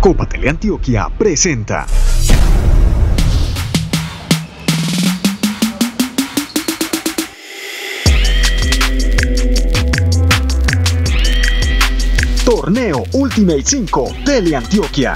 Copa Teleantioquia presenta. Torneo Ultimate 5 Teleantioquia.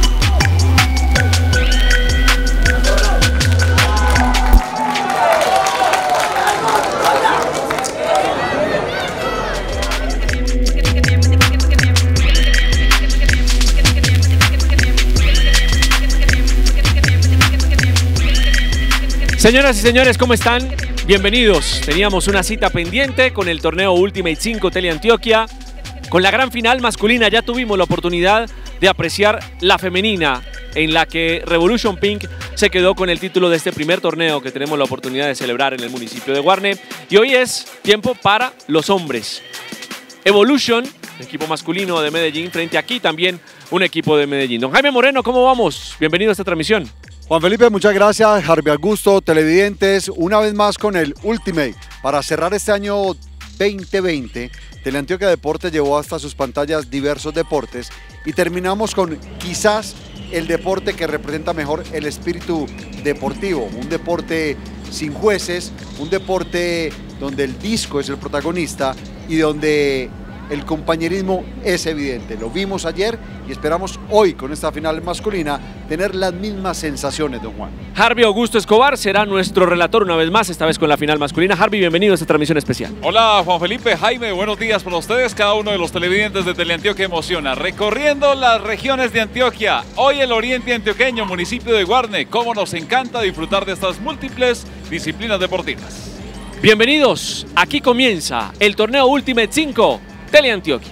Señoras y señores, ¿cómo están? Bienvenidos. Teníamos una cita pendiente con el torneo Ultimate 5 Teleantioquia. Con la gran final masculina ya tuvimos la oportunidad de apreciar la femenina, en la que Revolution Pink se quedó con el título de este primer torneo que tenemos la oportunidad de celebrar en el municipio de Guarne. Y hoy es tiempo para los hombres. Evolution, equipo masculino de Medellín, frente aquí también un equipo de Medellín. Don Jaime Moreno, ¿cómo vamos? Bienvenido a esta transmisión. Juan Felipe, muchas gracias. Harvey Augusto, televidentes, una vez más con el Ultimate. Para cerrar este año 2020, Teleantioquia Deportes llevó hasta sus pantallas diversos deportes y terminamos con quizás el deporte que representa mejor el espíritu deportivo. Un deporte sin jueces, un deporte donde el disco es el protagonista y donde el compañerismo es evidente. Lo vimos ayer y esperamos hoy con esta final masculina tener las mismas sensaciones, don Juan. Harvey Augusto Escobar será nuestro relator una vez más, esta vez con la final masculina. Harvey, bienvenido a esta transmisión especial. Hola Juan Felipe, Jaime, buenos días para ustedes, cada uno de los televidentes de Teleantioquia Emociona. Recorriendo las regiones de Antioquia, hoy el oriente antioqueño, municipio de Guarne. Cómo nos encanta disfrutar de estas múltiples disciplinas deportivas. Bienvenidos, aquí comienza el torneo Ultimate 5 Teleantioquia.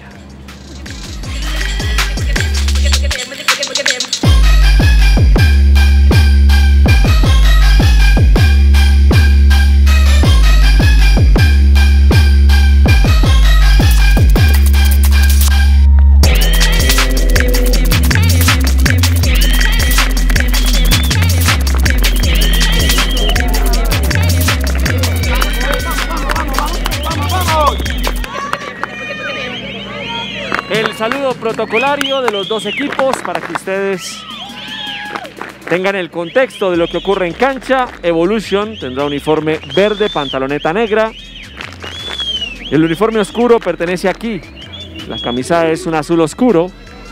El saludo protocolario de los dos equipos para que ustedes tengan el contexto de lo que ocurre en cancha. Evolution tendrá uniforme verde, pantaloneta negra. El uniforme oscuro pertenece aquí. La camisa es un azul oscuro.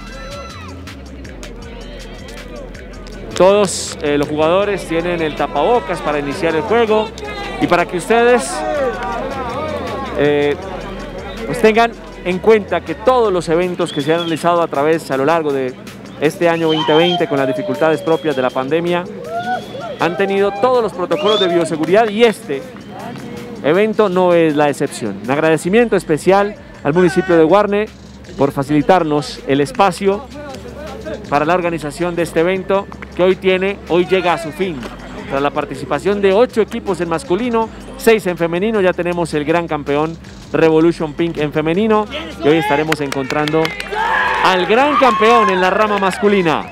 Todos los jugadores tienen el tapabocas para iniciar el juego y para que ustedes pues tengan en cuenta que todos los eventos que se han realizado a lo largo de este año 2020 con las dificultades propias de la pandemia han tenido todos los protocolos de bioseguridad y este evento no es la excepción. Un agradecimiento especial al municipio de Guarne por facilitarnos el espacio para la organización de este evento que hoy llega a su fin. Tras la participación de 8 equipos en masculino, 6 en femenino, ya tenemos el gran campeón Revolution Pink en femenino y hoy estaremos encontrando al gran campeón en la rama masculina.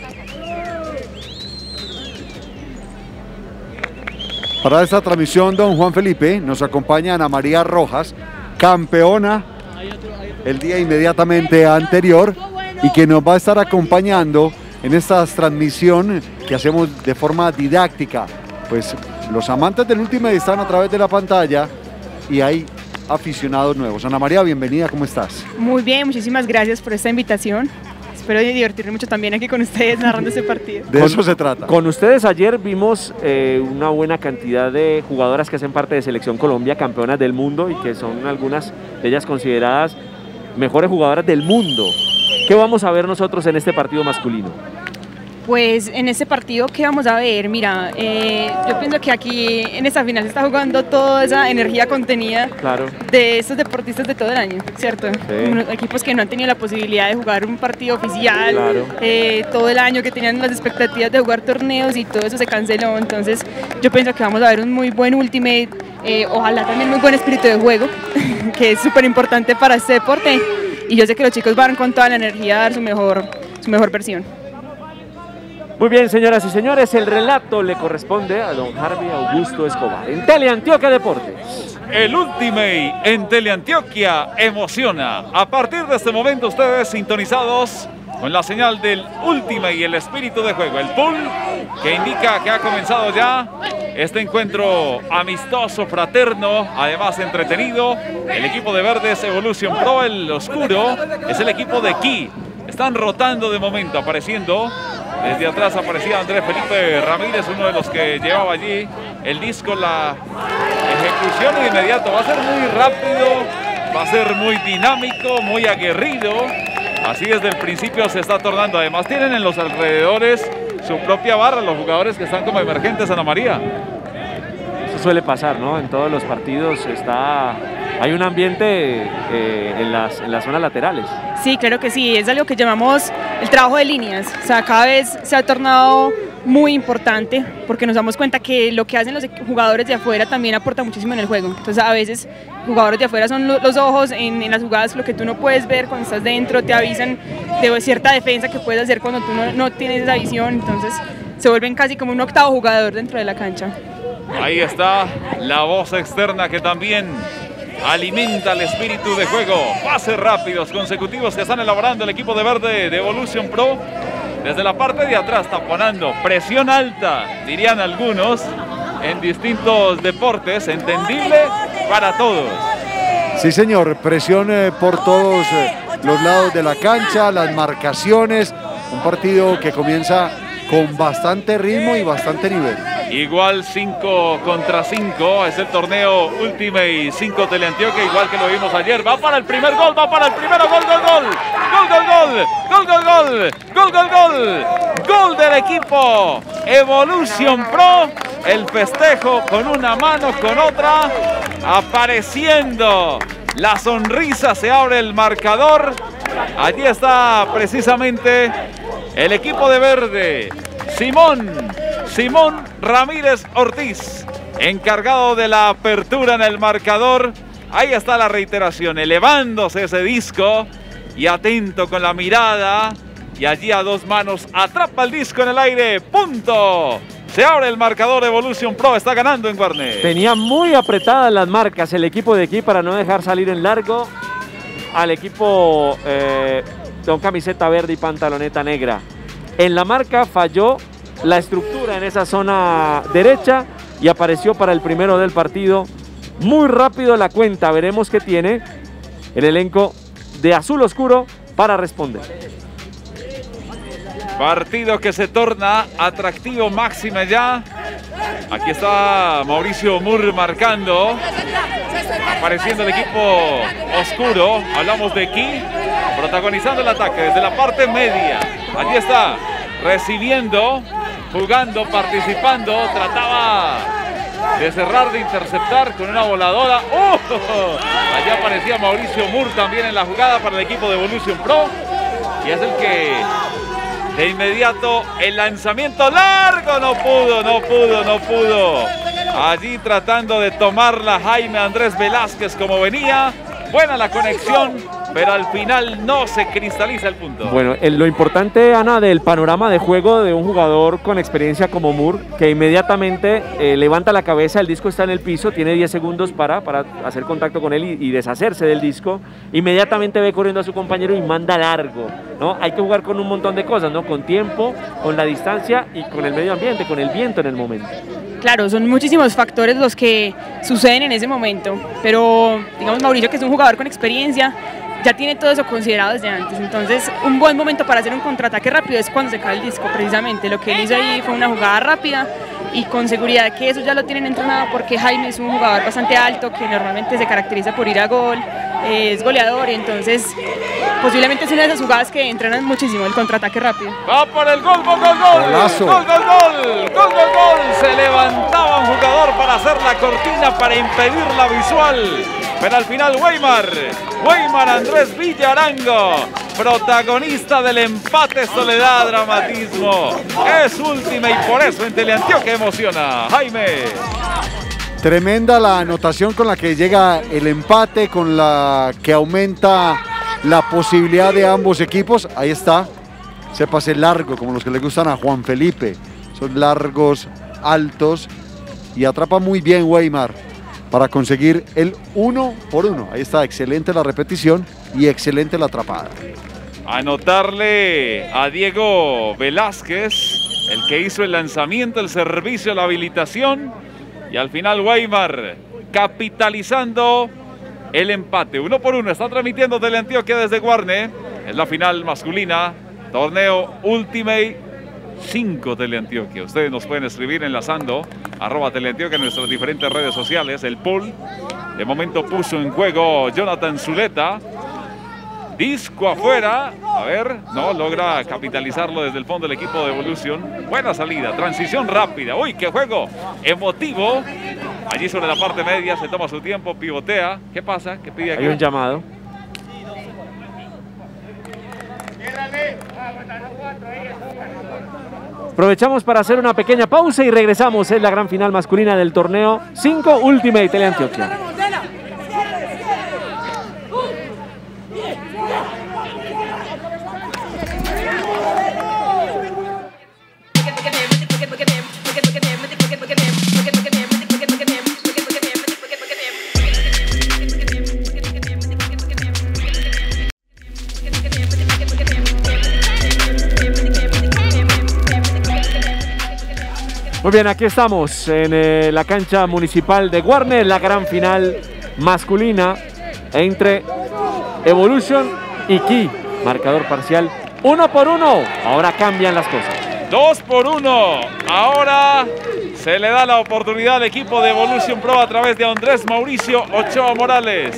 Para esta transmisión, don Juan Felipe, nos acompaña Ana María Rojas, campeona el día inmediatamente anterior y que nos va a estar acompañando en esta transmisión que hacemos de forma didáctica. Pues los amantes del Ultimate están a través de la pantalla y hay aficionados nuevos. Ana María, bienvenida, ¿cómo estás? Muy bien, muchísimas gracias por esta invitación. Espero divertirme mucho también aquí con ustedes narrando este partido. De eso se trata. Con ustedes ayer vimos una buena cantidad de jugadoras que hacen parte de Selección Colombia, campeonas del mundo y que son algunas de ellas consideradas mejores jugadoras del mundo. ¿Qué vamos a ver nosotros en este partido masculino? Pues en este partido, ¿qué vamos a ver? Mira, yo pienso que aquí en esta final se está jugando toda esa energía contenida de estos deportistas de todo el año, ¿cierto? Sí. Unos equipos que no han tenido la posibilidad de jugar un partido oficial, todo el año, que tenían las expectativas de jugar torneos y todo eso se canceló. Entonces yo pienso que vamos a ver un muy buen Ultimate, ojalá también muy buen espíritu de juego, que es súper importante para este deporte. Y yo sé que los chicos van con toda la energía a dar su mejor versión. Muy bien, señoras y señores, el relato le corresponde a don Harvey Augusto Escobar en Teleantioquia Deportes. El Ultimate en Teleantioquia emociona. A partir de este momento, ustedes sintonizados con la señal del Ultimate y el espíritu de juego. El pull que indica que ha comenzado ya este encuentro amistoso, fraterno, además entretenido. El equipo de verdes Evolution Pro, el oscuro, es el equipo de Ki. Están rotando de momento, apareciendo. Desde atrás aparecía Andrés Felipe Ramírez, uno de los que llevaba allí el disco. La ejecución de inmediato va a ser muy rápido, va a ser muy dinámico, muy aguerrido. Así desde el principio se está tornando. Además tienen en los alrededores su propia barra, los jugadores que están como emergentes, Ana María. Eso suele pasar, ¿no? En todos los partidos hay un ambiente en las zonas laterales. Sí, claro que sí, es algo que llamamos el trabajo de líneas. O sea, cada vez se ha tornado muy importante porque nos damos cuenta que lo que hacen los jugadores de afuera también aporta muchísimo en el juego. Entonces a veces jugadores de afuera son los ojos en las jugadas, lo que tú no puedes ver cuando estás dentro, te avisan de cierta defensa que puedes hacer cuando tú no tienes esa visión. Entonces se vuelven casi como un octavo jugador dentro de la cancha. Ahí está la voz externa que también alimenta el espíritu de juego. Pases rápidos consecutivos que están elaborando el equipo de verde de Evolution Pro. Desde la parte de atrás taponando, presión alta, dirían algunos, en distintos deportes, entendible para todos. Sí, señor, presión por todos los lados de la cancha, las marcaciones, un partido que comienza con bastante ritmo y bastante nivel. Igual 5 contra 5, es el torneo Ultimate 5 Teleantioquia, igual que lo vimos ayer. Va para el primer gol, va para el primero, gol, gol, gol, gol, gol, gol, gol, gol, gol, gol, gol, gol, gol del equipo Evolution Pro. El festejo con una mano, con otra, apareciendo la sonrisa, se abre el marcador. Allí está precisamente el equipo de verde, Simón Ramírez Ortiz, encargado de la apertura en el marcador. Ahí está la reiteración, elevándose ese disco y atento con la mirada. Y allí a dos manos atrapa el disco en el aire. ¡Punto! Se abre el marcador. Evolution Pro está ganando en Guarne. Tenía muy apretadas las marcas el equipo de aquí para no dejar salir en largo al equipo con camiseta verde y pantaloneta negra. En la marca falló la estructura en esa zona derecha y apareció para el primero del partido. Muy rápido la cuenta, veremos qué tiene el elenco de azul oscuro para responder. Partido que se torna atractivo máxima ya. Aquí está Mauricio Moore marcando. Apareciendo el equipo oscuro. Hablamos de Ki, protagonizando el ataque desde la parte media. Allí está, recibiendo, jugando, participando. Trataba de cerrar, de interceptar con una voladora. ¡Oh! Allí aparecía Mauricio Moore también en la jugada para el equipo de Evolution Pro. Y es el que de inmediato el lanzamiento largo no pudo. Allí tratando de tomarla Jaime Andrés Velázquez como venía. Buena la conexión, pero al final no se cristaliza el punto. Bueno, lo importante, Ana, del panorama de juego de un jugador con experiencia como Moore, que inmediatamente levanta la cabeza, el disco está en el piso, tiene 10 segundos para hacer contacto con él y deshacerse del disco. Inmediatamente ve corriendo a su compañero y manda largo, ¿no? Hay que jugar con un montón de cosas, ¿no? Con tiempo, con la distancia y con el medio ambiente, con el viento en el momento. Claro, son muchísimos factores los que suceden en ese momento, pero digamos Mauricio, que es un jugador con experiencia, ya tiene todo eso considerado desde antes. Entonces un buen momento para hacer un contraataque rápido es cuando se cae el disco. Precisamente lo que él hizo ahí fue una jugada rápida y con seguridad que eso ya lo tienen entrenado, porque Jaime es un jugador bastante alto que normalmente se caracteriza por ir a gol, es goleador, y entonces posiblemente es una de esas jugadas que entrenan muchísimo, el contraataque rápido. Va por el gol, gol, gol, gol, Golazo. gol, gol, gol, gol, gol, gol. Se levantaba un jugador para hacer la cortina, para impedir la visual, pero al final Weimar Andrés Villarango, protagonista del empate, soledad, dramatismo, es última y por eso en Teleantioquia emociona. Jaime. Tremenda la anotación con la que llega el empate, con la que aumenta la posibilidad de ambos equipos. Ahí está, ese pase largo, como los que le gustan a Juan Felipe. Son largos, altos, y atrapa muy bien Weimar para conseguir el 1-1. Ahí está, excelente la repetición y excelente la atrapada. Anotarle a Diego Velázquez, el que hizo el lanzamiento, el servicio, la habilitación. Y al final Weimar capitalizando el empate. 1-1. Está transmitiendo Teleantioquia desde Guarne. Es la final masculina. Torneo Ultimate 5 Teleantioquia. Ustedes nos pueden escribir enlazando @Teleantioquia en nuestras diferentes redes sociales. El pool de momento puso en juego Jonathan Zuleta. Disco afuera, a ver, no logra capitalizarlo desde el fondo del equipo de Evolution. Buena salida, transición rápida. Uy, qué juego emotivo. Allí sobre la parte media se toma su tiempo, pivotea. ¿Qué pasa? ¿Qué pide aquí? Hay un llamado. Aprovechamos para hacer una pequeña pausa y regresamos. Es la gran final masculina del torneo 5 Ultimate Teleantioquia. Muy bien, aquí estamos en la cancha municipal de Guarne, la gran final masculina entre Evolution y Ki. Marcador parcial 1-1. Ahora cambian las cosas. 2-1. Ahora se le da la oportunidad al equipo de Evolution Pro a través de Andrés Mauricio Ochoa Morales.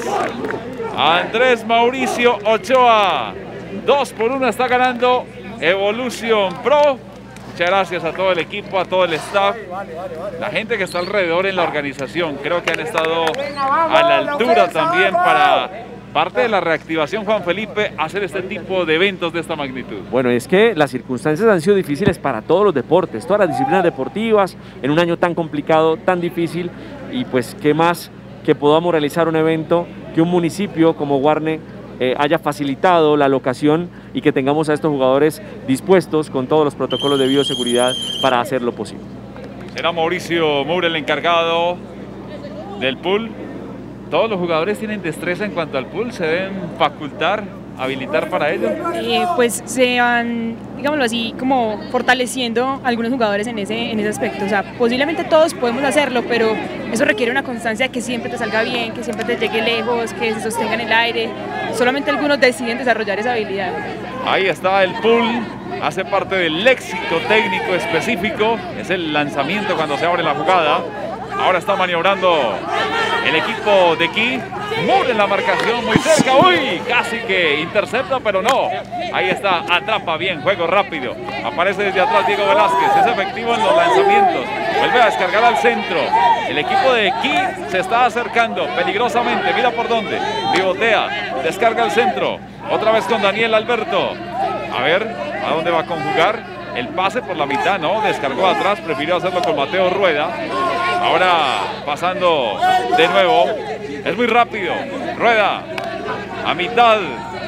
Andrés Mauricio Ochoa. 2-1 está ganando Evolution Pro. Muchas gracias a todo el equipo, a todo el staff, la gente que está alrededor en la organización. Creo que han estado a la altura también para parte de la reactivación, Juan Felipe, hacer este tipo de eventos de esta magnitud. Bueno, es que las circunstancias han sido difíciles para todos los deportes, todas las disciplinas deportivas, en un año tan complicado, tan difícil, y pues qué más que podamos realizar un evento, que un municipio como Guarne haya facilitado la locación y que tengamos a estos jugadores dispuestos con todos los protocolos de bioseguridad para hacerlo posible. Será Mauricio Moura el encargado del pool. ¿Todos los jugadores tienen destreza en cuanto al pool? ¿Se deben facultar, habilitar para ello? Pues se van, digámoslo así, como fortaleciendo algunos jugadores en ese aspecto. O sea, posiblemente todos podemos hacerlo, pero eso requiere una constancia que siempre te salga bien, que siempre te llegue lejos, que se sostenga en el aire. Solamente algunos deciden desarrollar esa habilidad. Ahí está el pool, hace parte del léxico técnico específico, es el lanzamiento cuando se abre la jugada. Ahora está maniobrando el equipo de Ki. Moore en la marcación, muy cerca. Uy, casi que intercepta, pero no. Ahí está, atrapa bien, juego rápido. Aparece desde atrás Diego Velázquez, es efectivo en los lanzamientos. Vuelve a descargar al centro. El equipo de Ki se está acercando peligrosamente. Mira por dónde. Pivotea, descarga al centro. Otra vez con Daniel Alberto. A ver, ¿a dónde va a conjugar? El pase por la mitad, ¿no? Descargó atrás, prefirió hacerlo con Mateo Rueda. Ahora pasando de nuevo. Es muy rápido. Rueda a mitad.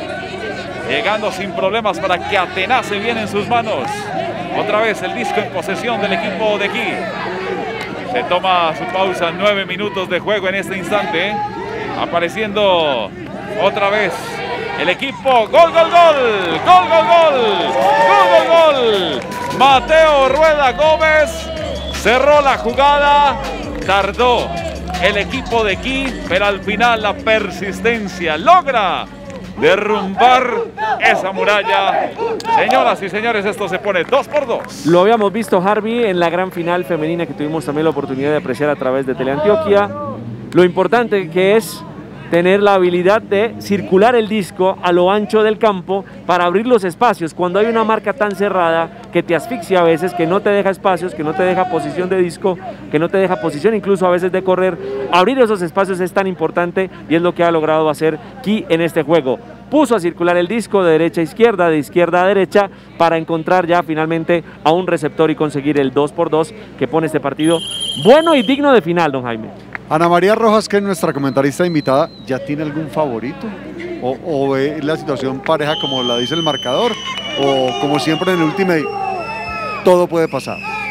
Llegando sin problemas para que atenace bien en sus manos. Otra vez el disco en posesión del equipo de Ki. Se toma su pausa, 9 minutos de juego en este instante. Apareciendo otra vez el equipo. ¡Gol, gol, gol! ¡Gol, gol, gol! ¡Gol, gol, gol! Mateo Rueda Gómez cerró la jugada. Tardó el equipo de Ki, pero al final la persistencia logra derrumbar esa muralla. Señoras y señores, esto se pone 2-2. Lo habíamos visto, Harvey, en la gran final femenina que tuvimos también la oportunidad de apreciar a través de Teleantioquia. Lo importante que es tener la habilidad de circular el disco a lo ancho del campo para abrir los espacios cuando hay una marca tan cerrada que te asfixia a veces, que no te deja espacios, que no te deja posición de disco, que no te deja posición incluso a veces de correr. Abrir esos espacios es tan importante y es lo que ha logrado hacer Ki en este juego. Puso a circular el disco de derecha a izquierda, de izquierda a derecha, para encontrar ya finalmente a un receptor y conseguir el 2-2 que pone este partido bueno y digno de final, don Jaime. Ana María Rojas, que es nuestra comentarista invitada, ¿ya tiene algún favorito? ¿O ve la situación pareja como la dice el marcador? ¿O como siempre en el Ultimate, todo puede pasar?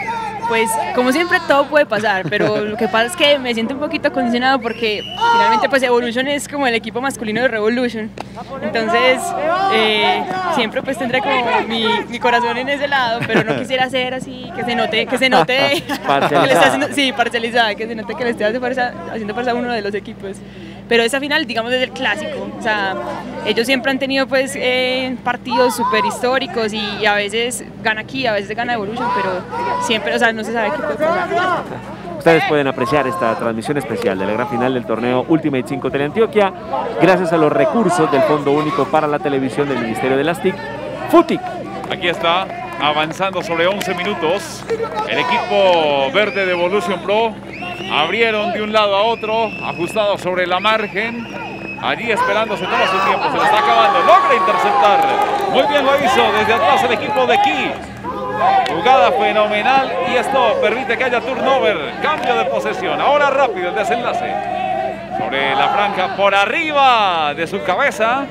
Pues como siempre todo puede pasar, pero lo que pasa es que me siento un poquito condicionado porque finalmente pues Evolution es como el equipo masculino de Revolution, entonces siempre pues tendré como mi corazón en ese lado, pero no quisiera ser así, que se note que le esté haciendo, sí, parcializada, que se note que le esté haciendo fuerza a uno de los equipos. Pero esa final, digamos, es el clásico, o sea, ellos siempre han tenido pues partidos súper históricos y a veces gana aquí, a veces gana Evolution, pero siempre, o sea, no se sabe qué puede pasar. Ustedes pueden apreciar esta transmisión especial de la gran final del torneo Ultimate 5 Teleantioquia gracias a los recursos del Fondo Único para la Televisión del Ministerio de las TIC, FUTIC. Aquí está, avanzando sobre 11 minutos, el equipo verde de Evolution Pro. Abrieron de un lado a otro, ajustado sobre la margen. Allí esperando, se toma su tiempo, se le está acabando. Logra interceptar. Muy bien lo hizo desde atrás el equipo de Ki. Jugada fenomenal y esto permite que haya turnover. Cambio de posesión. Ahora rápido el desenlace. Sobre la franja, por arriba de su cabeza.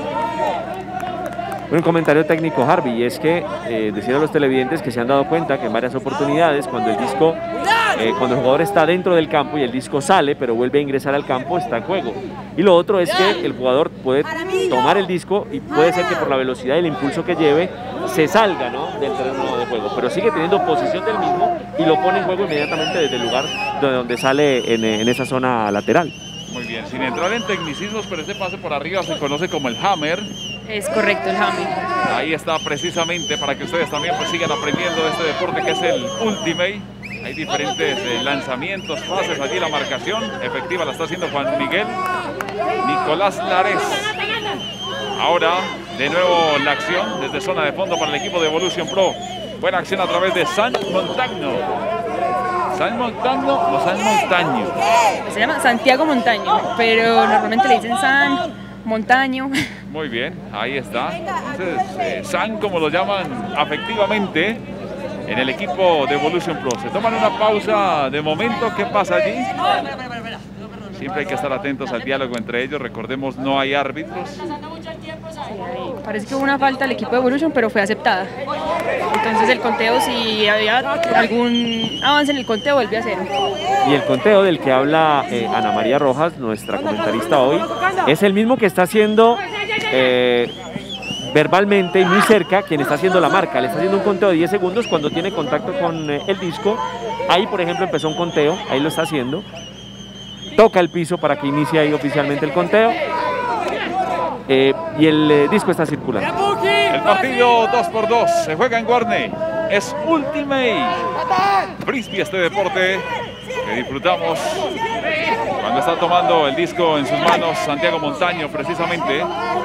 Un comentario técnico, Harvey, y es que decir a los televidentes que se han dado cuenta que en varias oportunidades cuando el disco, cuando el jugador está dentro del campo y el disco sale pero vuelve a ingresar al campo, está en juego. Y lo otro es que el jugador puede tomar el disco y puede ser que por la velocidad y el impulso que lleve se salga, ¿no?, del terreno de juego, pero sigue teniendo posición del mismo y lo pone en juego inmediatamente desde el lugar donde sale en esa zona lateral. Muy bien, sin entrar en tecnicismos, pero este pase por arriba se conoce como el hammer. Es correcto, el hammer. Ahí está precisamente para que ustedes también pues sigan aprendiendo de este deporte que es el Ultimate. Hay diferentes lanzamientos, pases, allí la marcación efectiva la está haciendo Juan Miguel Nicolás Lares. Ahora de nuevo la acción desde zona de fondo para el equipo de Evolution Pro. Buena acción a través de San Montagno. ¿San Montagno o San Montaño? Se llama Santiago Montaño, pero normalmente le dicen San Montaño. Muy bien, ahí está. Entonces, San, como lo llaman afectivamente en el equipo de Evolution Pro. Se toman una pausa de momento. ¿Qué pasa allí? Siempre hay que estar atentos al diálogo entre ellos. Recordemos, no hay árbitros. Parece que hubo una falta al equipo de Evolution, pero fue aceptada. Entonces el conteo, si había algún avance en el conteo, vuelve a cero. Y el conteo del que habla Ana María Rojas, nuestra comentarista hoy, es el mismo que está haciendo verbalmente y muy cerca quien está haciendo la marca. Le está haciendo un conteo de 10 segundos cuando tiene contacto con el disco. Ahí, por ejemplo, empezó un conteo, ahí lo está haciendo. Toca el piso para que inicie ahí oficialmente el conteo. Y el disco está circulando. El partido 2x2 se juega en Guarne. Es Ultimate Frisbee, este deporte que disfrutamos cuando está tomando el disco en sus manos Santiago Montaño, precisamente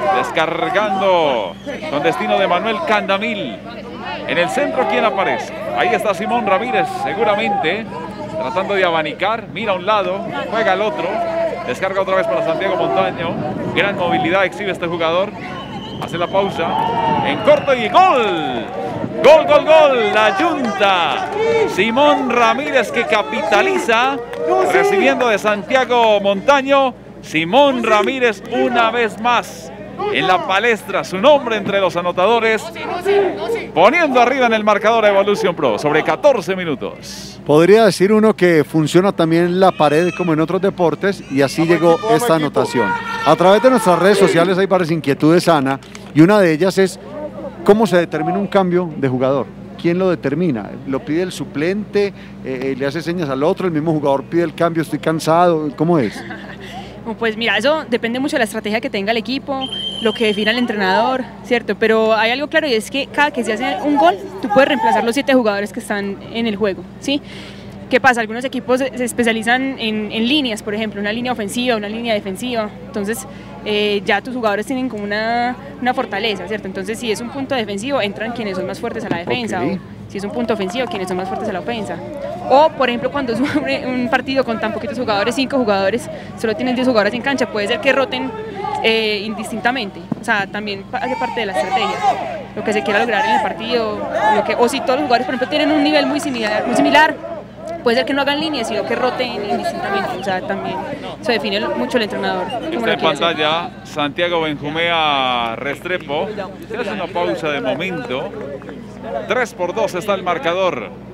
descargando con destino de Manuel Candamil. En el centro, ¿quién aparece? Ahí está Simón Ramírez, seguramente tratando de abanicar. Mira a un lado, juega al otro. Descarga otra vez para Santiago Montaño. Gran movilidad exhibe este jugador. Hace la pausa. En corto y gol. Gol, gol, gol. La Junta. Simón Ramírez que capitaliza. Recibiendo de Santiago Montaño. Simón Ramírez una vez más en la palestra. Su nombre entre los anotadores. Poniendo arriba en el marcador a Evolution Pro. Sobre 14 minutos. Podría decir uno que funciona también la pared como en otros deportes y así llegó esta anotación. A través de nuestras redes sociales hay varias inquietudes, Ana, y una de ellas es cómo se determina un cambio de jugador. ¿Quién lo determina? ¿Lo pide el suplente? ¿Le hace señas al otro? ¿El mismo jugador pide el cambio? ¿Estoy cansado? ¿Cómo es? Pues mira, eso depende mucho de la estrategia que tenga el equipo, lo que defina el entrenador, ¿cierto? Pero hay algo claro y es que cada que se hace un gol, tú puedes reemplazar los 7 jugadores que están en el juego, ¿sí? ¿Qué pasa? Algunos equipos se especializan en líneas, por ejemplo, una línea ofensiva, una línea defensiva, entonces ya tus jugadores tienen como una fortaleza, ¿cierto? Entonces si es un punto defensivo, entran quienes son más fuertes a la defensa, okay. O si es un punto ofensivo, quienes son más fuertes a la ofensa. O, por ejemplo, cuando es un partido con tan poquitos jugadores, 5 jugadores, solo tienen 10 jugadores en cancha, puede ser que roten indistintamente. O sea, también hace parte de la estrategia. Lo que se quiera lograr en el partido, o si todos los jugadores, por ejemplo, tienen un nivel muy similar, puede ser que no hagan líneas, sino que roten indistintamente. O sea, también se define mucho el entrenador. Está en pantalla Santiago Benjumea Restrepo. Se hace una pausa de momento. 3-2 está el marcador.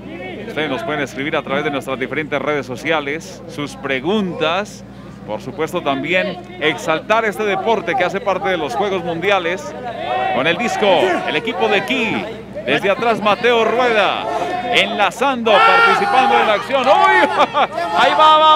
Ustedes nos pueden escribir a través de nuestras diferentes redes sociales, sus preguntas, por supuesto también exaltar este deporte que hace parte de los Juegos Mundiales. Con el disco, el equipo de Ki, desde atrás Mateo Rueda, enlazando, participando en la acción. ¡Uy! Ahí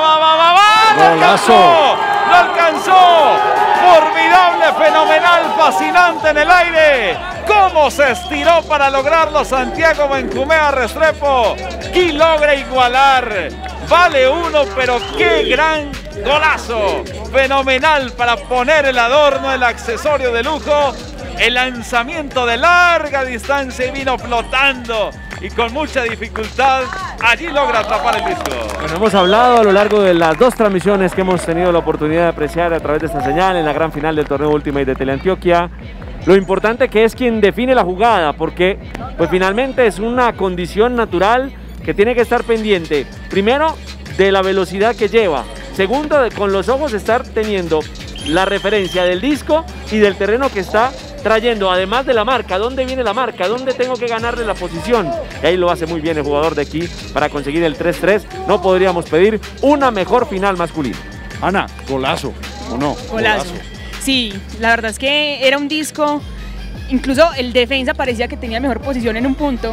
va! ¡No alcanzó! ¡No alcanzó! Formidable, fenomenal, fascinante en el aire. ¿Cómo se estiró para lograrlo Santiago Benjumea Restrepo? Ki logra igualar. Vale uno, pero qué gran golazo. Fenomenal para poner el adorno, el accesorio de lujo. El lanzamiento de larga distancia y vino flotando. Y con mucha dificultad, allí logra atrapar el disco. Bueno, hemos hablado a lo largo de las dos transmisiones que hemos tenido la oportunidad de apreciar a través de esta señal en la gran final del torneo Ultimate de Teleantioquia. Lo importante que es quien define la jugada, porque pues finalmente es una condición natural que tiene que estar pendiente, primero, de la velocidad que lleva, segundo, de con los ojos estar teniendo la referencia del disco y del terreno que está trayendo, además de la marca, dónde viene la marca, dónde tengo que ganarle la posición. Y ahí lo hace muy bien el jugador de aquí para conseguir el 3-3. No podríamos pedir una mejor final masculina. Ana, golazo, ¿o no? Golazo. Sí, la verdad es que era un disco, incluso el defensa parecía que tenía mejor posición en un punto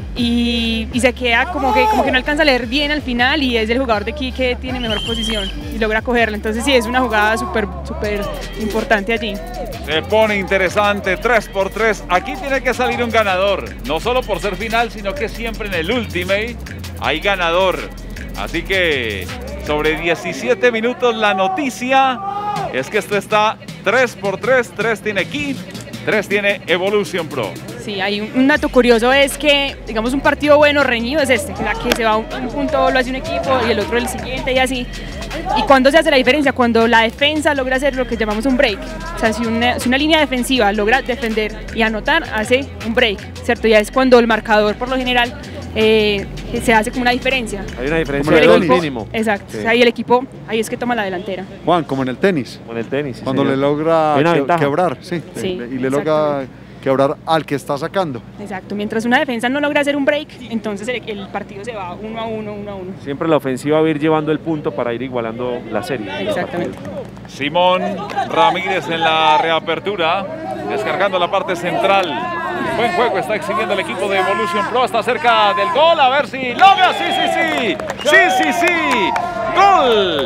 y se queda como que no alcanza a leer bien al final y es el jugador de aquí que tiene mejor posición y logra cogerla. Entonces sí, es una jugada súper importante allí. Se pone interesante, 3x3. Aquí tiene que salir un ganador, no solo por ser final, sino que siempre en el Ultimate hay ganador. Así que sobre 17 minutos la noticia es que esto está 3x3, 3 tiene Ki, 3 tiene Evolution Pro. Sí, hay un dato curioso, es que, digamos, un partido bueno, reñido, es este, que se va un punto, lo hace un equipo y el otro el siguiente y así. ¿Y cuándo se hace la diferencia? Cuando la defensa logra hacer lo que llamamos un break. O sea, si una línea defensiva logra defender y anotar, hace un break, ¿cierto? Ya es cuando el marcador, por lo general, se hace como una diferencia. Hay una diferencia de gol mínimo. Exacto, Sí. o sea, y el equipo ahí es que toma la delantera. Juan, como en el tenis. Con el tenis. Sí, Cuando señor. le logra Hay una ventaja. quebrar, sí. Sí, Y le logra quebrar al que está sacando. Exacto, mientras una defensa no logra hacer un break, entonces el partido se va 1-1. Siempre la ofensiva va a ir llevando el punto para ir igualando la serie. Exactamente. Simón Ramírez en la reapertura, descargando la parte central. Buen juego está exhibiendo el equipo de Evolution Pro, está cerca del gol, a ver si logra, sí. Gol.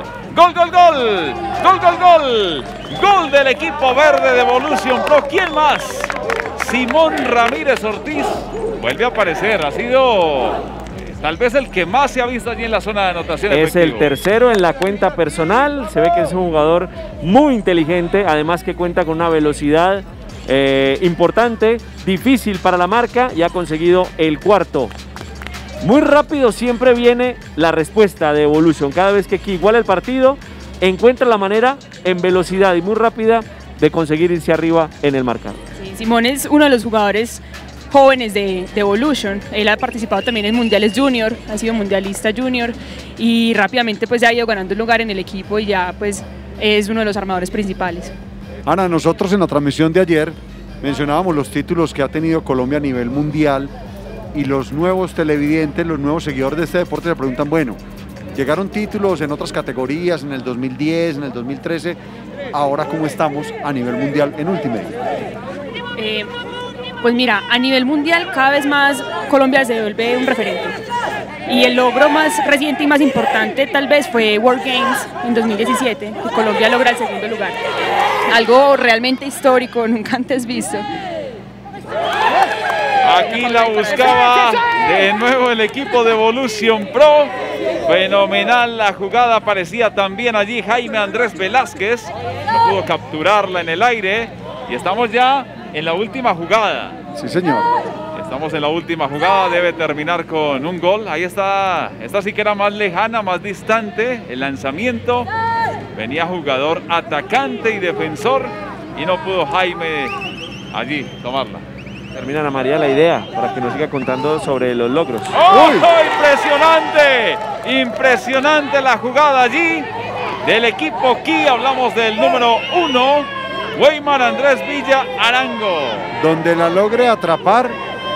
Gol del equipo verde de Evolution Pro. ¿Quién más? Simón Ramírez Ortiz vuelve a aparecer, ha sido tal vez el que más se ha visto allí en la zona de anotación. Es el tercero en la cuenta personal, se ve que es un jugador muy inteligente, además que cuenta con una velocidad importante, difícil para la marca y ha conseguido el cuarto. Muy rápido siempre viene la respuesta de Evolution, cada vez que iguala el partido, encuentra la manera en velocidad y muy rápida de conseguir irse arriba en el marcador. Sí, Simón es uno de los jugadores jóvenes de Evolution, él ha participado también en mundiales junior, ha sido mundialista junior y rápidamente pues ha ido ganando un lugar en el equipo y ya pues es uno de los armadores principales. Ana, nosotros en la transmisión de ayer mencionábamos los títulos que ha tenido Colombia a nivel mundial y los nuevos televidentes, los nuevos seguidores de este deporte se preguntan, bueno, llegaron títulos en otras categorías, en el 2010, en el 2013, ahora ¿cómo estamos a nivel mundial en Ultimate? Pues mira, a nivel mundial cada vez más Colombia se vuelve un referente. Y el logro más reciente y más importante tal vez fue World Games en 2017, que Colombia logra el segundo lugar. Algo realmente histórico, nunca antes visto. Aquí la buscaba de nuevo el equipo de Evolution Pro. Fenomenal la jugada, aparecía también allí Jaime Andrés Velázquez. No pudo capturarla en el aire. Y estamos ya en la última jugada. Sí, señor. Estamos en la última jugada, debe terminar con un gol. Ahí está, esta sí que era más lejana, más distante. El lanzamiento. Venía jugador atacante y defensor. Y no pudo Jaime allí tomarla. Termina Ana María la idea para que nos siga contando sobre los logros. ¡Oh! ¡Impresionante! Impresionante la jugada allí del equipo Ki. Hablamos del número 1, Weimar Andrés Villa Arango. Donde la logre atrapar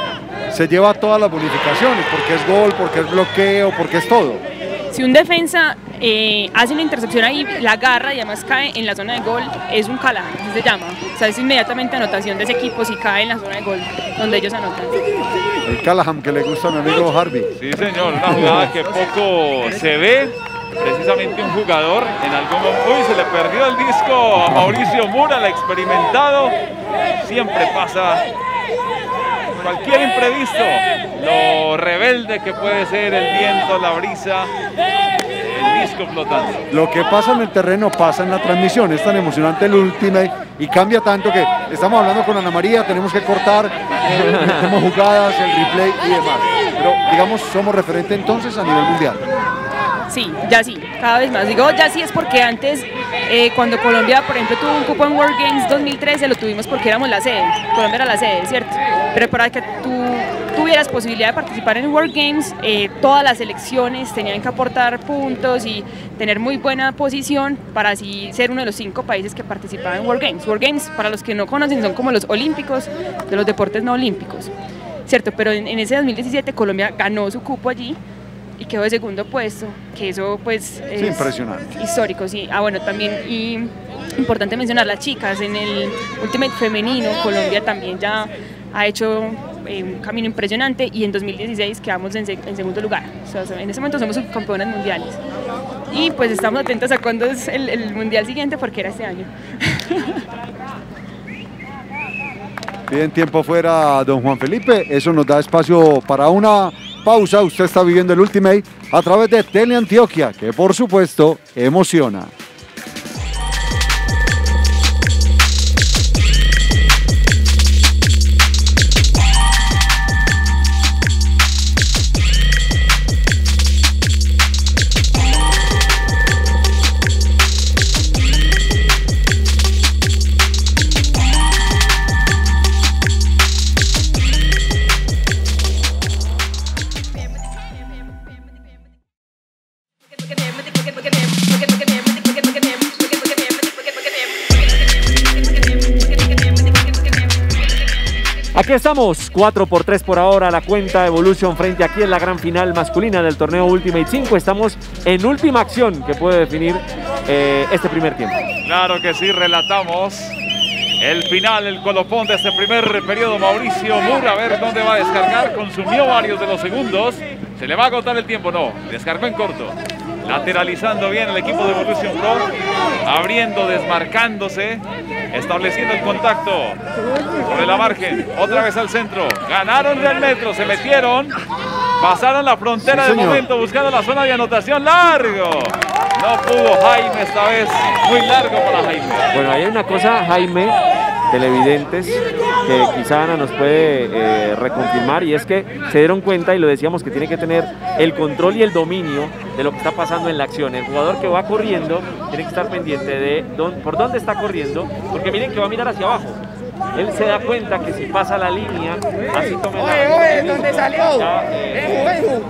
se lleva todas las bonificaciones, porque es gol, porque es bloqueo, porque es todo. Si un defensa hace una intercepción ahí, la agarra y además cae en la zona de gol, es un Callahan, así se llama. O sea, es inmediatamente anotación de ese equipo si cae en la zona de gol, donde ellos anotan. El Callahan que le gusta a mi amigo Harvey. Sí, señor, una jugada que poco se ve. Precisamente un jugador en algún momento. Uy, se le perdió el disco a Mauricio Mura, el experimentado. Siempre pasa cualquier imprevisto. Lo rebelde que puede ser el viento, la brisa, el disco flotando. Lo que pasa en el terreno pasa en la transmisión. Es tan emocionante el Ultimate y cambia tanto que estamos hablando con Ana María, tenemos que cortar, metemos jugadas, el replay y demás. Pero digamos, somos referente entonces a nivel mundial. Sí, ya sí, cada vez más. Digo ya sí es porque antes, cuando Colombia, por ejemplo, tuvo un cupo en World Games 2013, lo tuvimos porque éramos la sede. Colombia era la sede, ¿cierto? Pero para que tú tuvieras posibilidad de participar en World Games, todas las selecciones tenían que aportar puntos y tener muy buena posición para así ser uno de los 5 países que participaban en World Games. World Games, para los que no conocen, son como los olímpicos de los deportes no olímpicos, ¿cierto? Pero en ese 2017 Colombia ganó su cupo allí y quedó de segundo puesto, que eso pues es impresionante, histórico, sí. Ah, bueno, también y importante mencionar las chicas en el Ultimate femenino. Colombia también ya ha hecho un camino impresionante y en 2016 quedamos en segundo lugar. O sea, en ese momento somos subcampeonas mundiales y pues estamos atentos a cuándo es el mundial siguiente, porque era este año. Bien, tiempo fuera, don Juan Felipe. Eso nos da espacio para una pausa. Usted está viviendo el Ultimate a través de Teleantioquia, que por supuesto emociona. Aquí estamos, 4-3 por ahora la cuenta Evolution frente aquí en la gran final masculina del torneo Ultimate 5. Estamos en última acción que puede definir este primer tiempo. Claro que sí, relatamos el final, el colofón de este primer periodo. Mauricio Mura, a ver dónde va a descargar, consumió varios de los segundos. ¿Se le va a agotar el tiempo? No, descargó en corto. Lateralizando bien el equipo de Evolution Pro, abriendo, desmarcándose, estableciendo el contacto sobre la margen, otra vez al centro, ganaron del metro, se metieron, pasaron la frontera del momento, buscando la zona de anotación, largo, no pudo Jaime esta vez, muy largo para Jaime. Bueno, hay una cosa, Jaime, televidentes, que quizá Ana nos puede reconfirmar, y es que se dieron cuenta, y lo decíamos, que tiene que tener el control y el dominio de lo que está pasando en la acción. El jugador que va corriendo tiene que estar pendiente de por dónde está corriendo, porque miren que va a mirar hacia abajo. Él se da cuenta que si pasa la línea, así toma la... Oye, ¿dónde salió? Pierde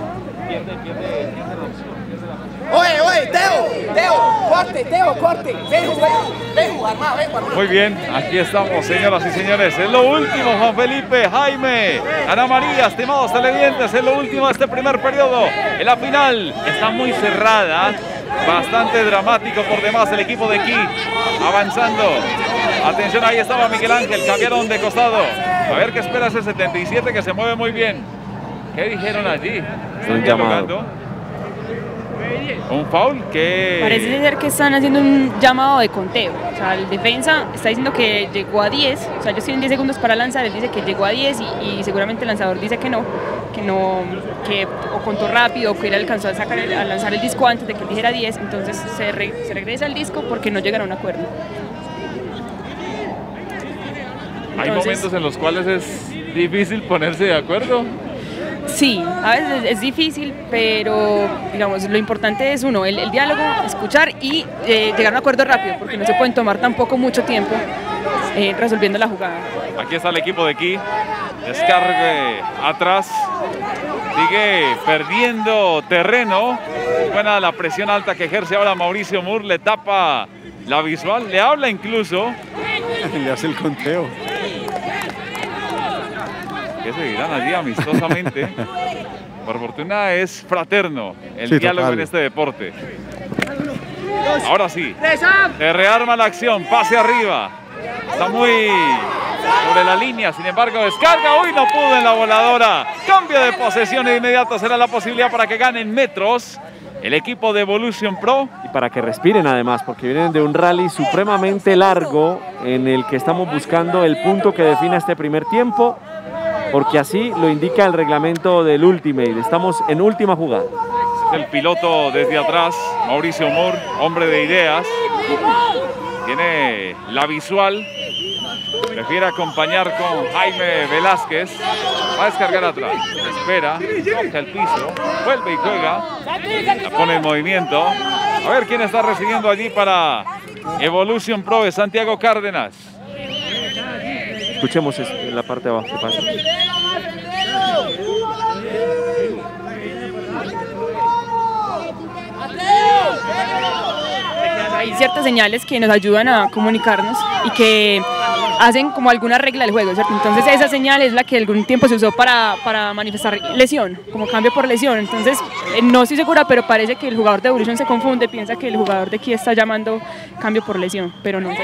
Oye, Teo, corte. Ven, armado. Muy bien, aquí estamos, señoras y señores. Es lo último, Juan Felipe, Jaime, Ana María, estimados televidentes, es lo último de este primer periodo. En la final está muy cerrada, bastante dramático por demás el equipo de Ki, avanzando. Atención, ahí estaba Miguel Ángel, cambiaron de costado. A ver qué espera ese 77 que se mueve muy bien. ¿Qué dijeron allí? Un llamado. Un foul que... Parece ser que están haciendo un llamado de conteo. O sea, el defensa está diciendo que llegó a 10. O sea, ellos tienen 10 segundos para lanzar. Él dice que llegó a 10 y seguramente el lanzador dice que o contó rápido o que él alcanzó a lanzar el disco antes de que él dijera 10. Entonces se regresa al disco porque no llegaron a un acuerdo. Hay momentos en los cuales es difícil ponerse de acuerdo. Sí, a veces es difícil, pero digamos, lo importante es el diálogo, escuchar y llegar a un acuerdo rápido, porque no se pueden tomar tampoco mucho tiempo resolviendo la jugada. Aquí está el equipo de Ki, descargue atrás, sigue perdiendo terreno, buena la presión alta que ejerce ahora Mauricio Mur, le tapa la visual, le habla incluso. Le hace el conteo. que se dirán allí amistosamente. Por fortuna es fraterno el diálogo total. en este deporte. Ahora sí, se rearma la acción, pase arriba. Está muy sobre la línea, sin embargo descarga. Uy, no pudo en la voladora. Cambio de posesión de inmediato, será la posibilidad para que ganen metros el equipo de Evolution Pro. Y para que respiren además, porque vienen de un rally supremamente largo en el que estamos buscando el punto que define este primer tiempo, porque así lo indica el reglamento del Ultimate. Estamos en última jugada. El piloto desde atrás, Mauricio Moore, hombre de ideas. Tiene la visual. Prefiere acompañar con Jaime Velázquez. Va a descargar atrás. Espera. Toca el piso. Vuelve y juega. La pone en movimiento. A ver quién está recibiendo allí para Evolution Pro de Santiago Cárdenas. Escuchemos en la parte de abajo. ¿Qué pasa? Hay ciertas señales que nos ayudan a comunicarnos y que hacen como alguna regla del juego, ¿cierto? Entonces esa señal es la que algún tiempo se usó para manifestar lesión, como cambio por lesión. Entonces no estoy segura, pero parece que el jugador de Evolution se confunde, piensa que el jugador de aquí está llamando cambio por lesión, pero no.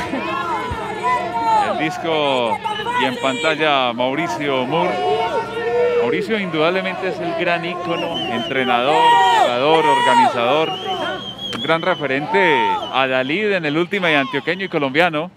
El disco y en pantalla Mauricio Moore. Mauricio indudablemente es el gran ícono, entrenador, jugador, organizador. Un gran referente a Dalí en el Ultimate antioqueño y colombiano.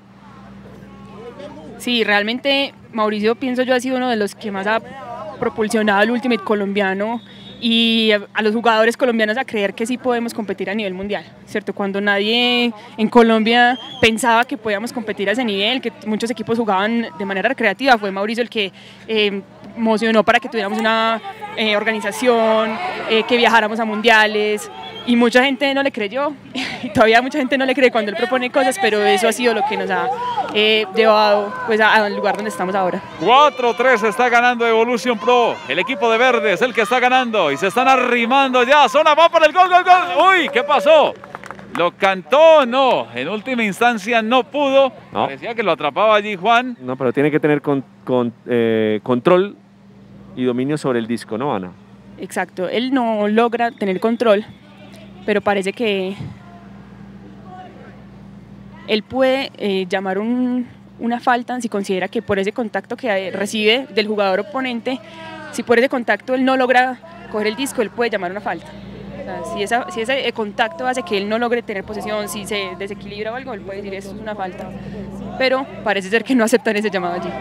Sí, realmente Mauricio, pienso yo, ha sido uno de los que más ha propulsionado el Ultimate colombiano y a los jugadores colombianos a creer que sí podemos competir a nivel mundial, ¿cierto? Cuando nadie en Colombia pensaba que podíamos competir a ese nivel, que muchos equipos jugaban de manera recreativa, fue Mauricio el que mocionó para que tuviéramos una organización, que viajáramos a mundiales. Y mucha gente no le creyó, y todavía mucha gente no le cree cuando él propone cosas, pero eso ha sido lo que nos ha llevado pues, al lugar donde estamos ahora. 4-3 está ganando Evolution Pro. El equipo de verde es el que está ganando y se están arrimando ya. Zona va para el gol, gol, gol. Uy, ¿qué pasó? ¿Lo cantó? No, en última instancia no pudo. No. Parecía que lo atrapaba allí Juan. No, pero tiene que tener control y dominio sobre el disco, ¿no, Ana? Exacto, él no logra tener control, pero parece que él puede llamar una falta si considera que por ese contacto que recibe del jugador oponente, si por ese contacto él no logra coger el disco, él puede llamar una falta. O sea, si ese contacto hace que él no logre tener posesión, si se desequilibra o algo, él puede decir eso es una falta. Pero parece ser que no aceptan ese llamado allí.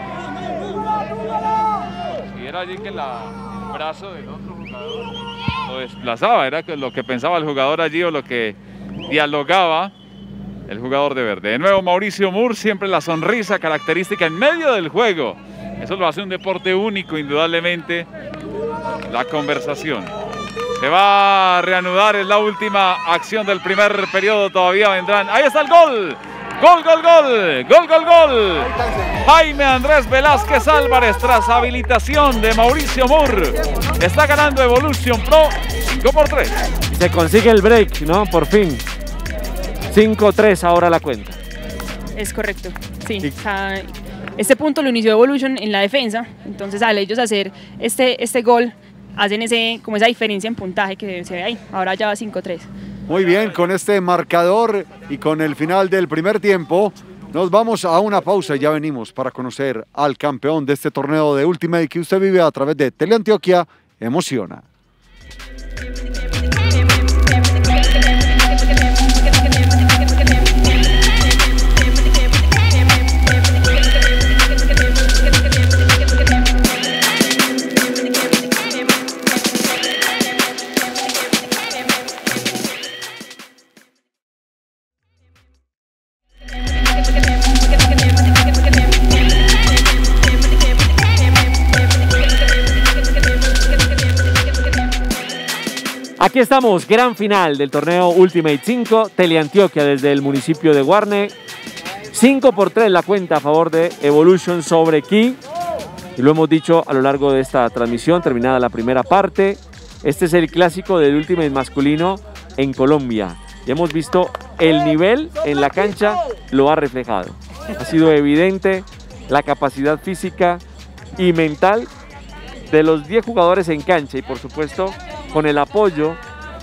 Y era allí que el brazo del otro jugador lo desplazaba, era lo que pensaba el jugador allí o lo que dialogaba el jugador de verde. De nuevo Mauricio Moore, siempre la sonrisa característica en medio del juego. Eso lo hace un deporte único, indudablemente, la conversación. Se va a reanudar, es la última acción del primer periodo, todavía vendrán. Ahí está el gol. Gol, gol, gol, gol, gol, gol. Jaime Andrés Velázquez Álvarez tras habilitación de Mauricio Moore. Está ganando Evolution Pro 5-3. Y se consigue el break, ¿no? Por fin. 5-3 ahora la cuenta. Es correcto, sí. O sea, este punto lo inició Evolution en la defensa, entonces al ellos hacer este gol, hacen como esa diferencia en puntaje que se ve ahí. Ahora ya va 5-3. Muy bien, con este marcador y con el final del primer tiempo, nos vamos a una pausa y ya venimos para conocer al campeón de este torneo de Ultimate que usted vive a través de Teleantioquia Emociona. Aquí estamos, gran final del torneo Ultimate 5, Teleantioquia desde el municipio de Guarne. 5-3 la cuenta a favor de Evolution sobre Key. Y lo hemos dicho a lo largo de esta transmisión, terminada la primera parte. Este es el clásico del Ultimate masculino en Colombia. Y hemos visto el nivel en la cancha, lo ha reflejado. Ha sido evidente la capacidad física y mental de los 10 jugadores en cancha y por supuesto con el apoyo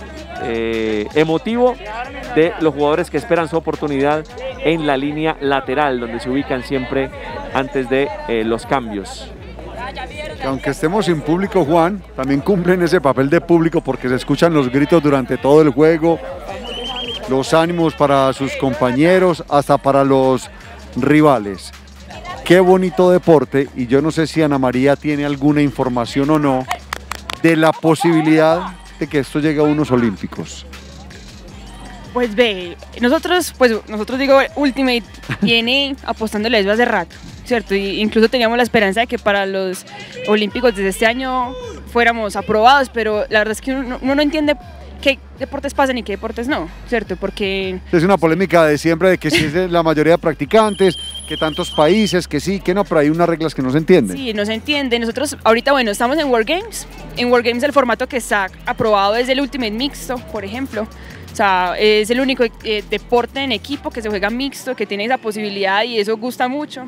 emotivo de los jugadores que esperan su oportunidad en la línea lateral, donde se ubican siempre antes de los cambios. Que aunque estemos sin público, Juan, también cumplen ese papel de público porque se escuchan los gritos durante todo el juego, los ánimos para sus compañeros, hasta para los rivales. Qué bonito deporte, y yo no sé si Ana María tiene alguna información o no de la posibilidad de que esto llegue a unos olímpicos. Pues ve, nosotros digo, Ultimate viene apostándole a eso hace rato, ¿cierto? Y incluso teníamos la esperanza de que para los olímpicos desde este año fuéramos aprobados, pero la verdad es que uno no entiende qué deportes pasan y qué deportes no, ¿cierto? Porque es una polémica de siempre de que si es la mayoría de practicantes, que tantos países, que sí, que no, pero hay unas reglas que no se entienden. Sí, no se entiende. Nosotros ahorita, bueno, estamos en World Games. En World Games el formato que está aprobado es el Ultimate Mixto, por ejemplo. O sea, es el único deporte en equipo que se juega mixto, que tiene esa posibilidad y eso gusta mucho.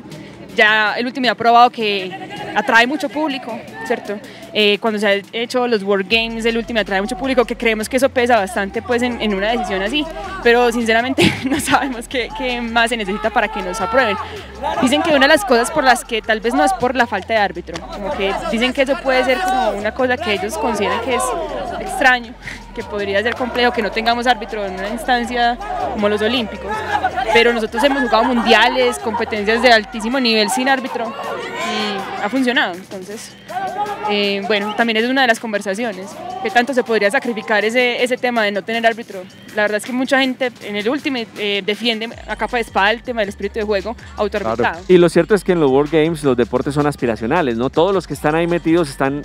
Ya el Ultimate ha probado que atrae mucho público, ¿cierto? Cuando se han hecho los World Games, el Ultimate atrae mucho público, que creemos que eso pesa bastante pues, en una decisión así, pero sinceramente no sabemos qué más se necesita para que nos aprueben. Dicen que una de las cosas por las que tal vez no es por la falta de árbitro, como que dicen que eso puede ser como una cosa que ellos consideran que es extraño, que podría ser complejo que no tengamos árbitro en una instancia como los olímpicos, pero nosotros hemos jugado mundiales, competencias de altísimo nivel sin árbitro y ha funcionado. Entonces bueno, también es una de las conversaciones, que tanto se podría sacrificar ese tema de no tener árbitro. La verdad es que mucha gente en el Ultimate defiende a capa de espada el tema del espíritu de juego autoarbitrado. Claro. Y lo cierto es que en los World Games los deportes son aspiracionales, ¿no? Todos los que están ahí metidos están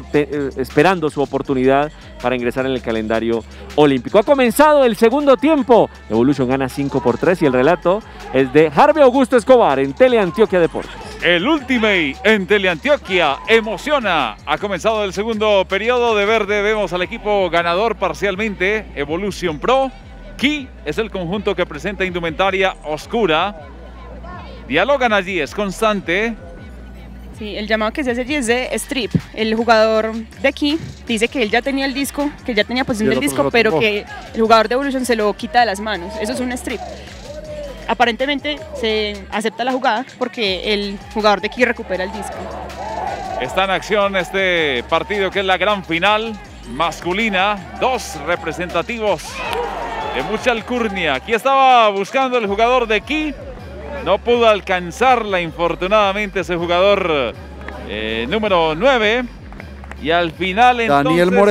esperando su oportunidad para ingresar en el calendario olímpico. Ha comenzado el segundo tiempo. Evolution gana 5-3 y el relato es de Harvey Augusto Escobar en Teleantioquia Deportes. El Ultimate en Teleantioquia emociona. Ha comenzado el segundo periodo. De verde vemos al equipo ganador parcialmente, Evolution Pro. Ki es el conjunto que presenta indumentaria oscura. Dialogan allí, es constante. Sí, el llamado que se hace allí es de Strip. El jugador de aquí dice que él ya tenía el disco, que ya tenía posesión del disco, pero que el jugador de Evolution se lo quita de las manos. Eso es un strip. Aparentemente se acepta la jugada porque el jugador de aquí recupera el disco. Está en acción este partido que es la gran final masculina. Dos representativos de mucha alcurnia. Aquí estaba buscando el jugador de aquí. No pudo alcanzarla, infortunadamente, ese jugador número 9. Y al final entonces,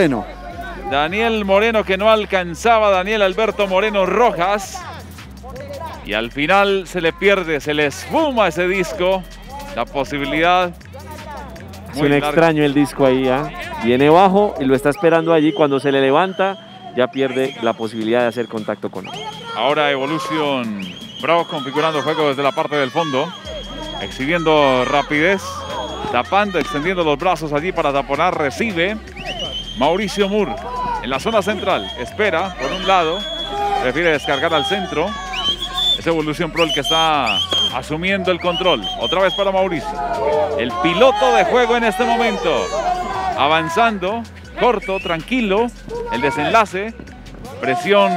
Daniel Moreno que no alcanzaba, Daniel Alberto Moreno Rojas. Y al final se le pierde, se le esfuma ese disco. La posibilidad. Es un extraño el disco ahí, ¿eh? Viene bajo y lo está esperando allí. Cuando se le levanta, ya pierde la posibilidad de hacer contacto con él. Ahora Evolution Pro configurando juego desde la parte del fondo. Exhibiendo rapidez. Tapando, extendiendo los brazos allí para taponar. Recibe Mauricio Moore en la zona central. Espera por un lado. Prefiere descargar al centro. Es Evolution Pro el que está asumiendo el control. Otra vez para Mauricio. El piloto de juego en este momento. Avanzando. Corto, tranquilo. El desenlace. Presión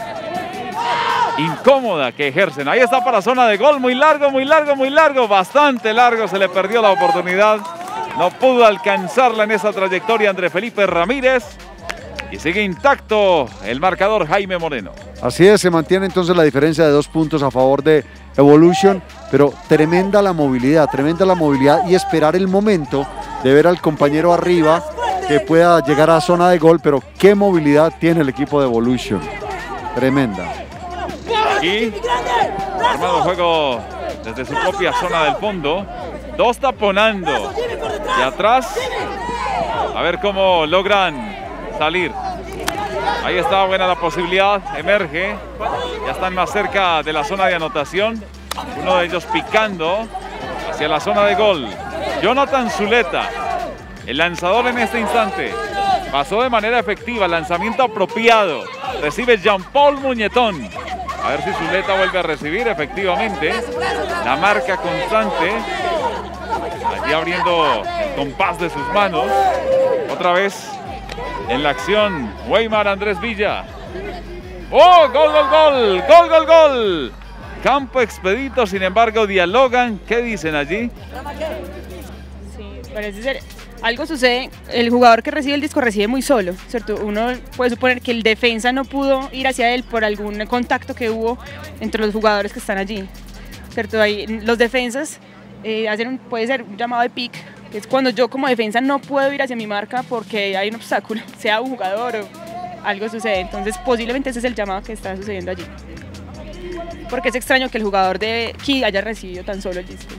incómoda que ejercen. Ahí está para zona de gol. Muy largo, muy largo, muy largo. Bastante largo. Se le perdió la oportunidad. No pudo alcanzarla en esa trayectoria André Felipe Ramírez. Y sigue intacto el marcador Jaime Moreno. Así es, se mantiene entonces la diferencia de 2 puntos a favor de Evolution, pero tremenda la movilidad y esperar el momento de ver al compañero arriba que pueda llegar a zona de gol, pero qué movilidad tiene el equipo de Evolution, tremenda. Aquí, armado juego desde su propia zona del fondo, 2 taponando de atrás, a ver cómo logran salir. Ahí está, buena la posibilidad, emerge, ya están más cerca de la zona de anotación, uno de ellos picando hacia la zona de gol. Jonathan Zuleta, el lanzador en este instante, pasó de manera efectiva, lanzamiento apropiado, recibe Jean-Paul Muñetón. A ver si Zuleta vuelve a recibir, efectivamente, la marca constante allí abriendo el compás de sus manos. Otra vez en la acción, Weimar Andrés Villa. ¡Oh! ¡Gol, gol, gol! ¡Gol, gol, gol! Campo expedito, sin embargo, dialogan. ¿Qué dicen allí? Sí, parece ser. Algo sucede, el jugador que recibe el disco recibe muy solo, ¿cierto? Uno puede suponer que el defensa no pudo ir hacia él por algún contacto que hubo entre los jugadores que están allí, ¿cierto? Ahí, los defensas puede ser un llamado de pick, que es cuando yo como defensa no puedo ir hacia mi marca porque hay un obstáculo, sea un jugador o algo sucede. Entonces posiblemente ese es el llamado que está sucediendo allí. Porque es extraño que el jugador de Key haya recibido tan solo el disco.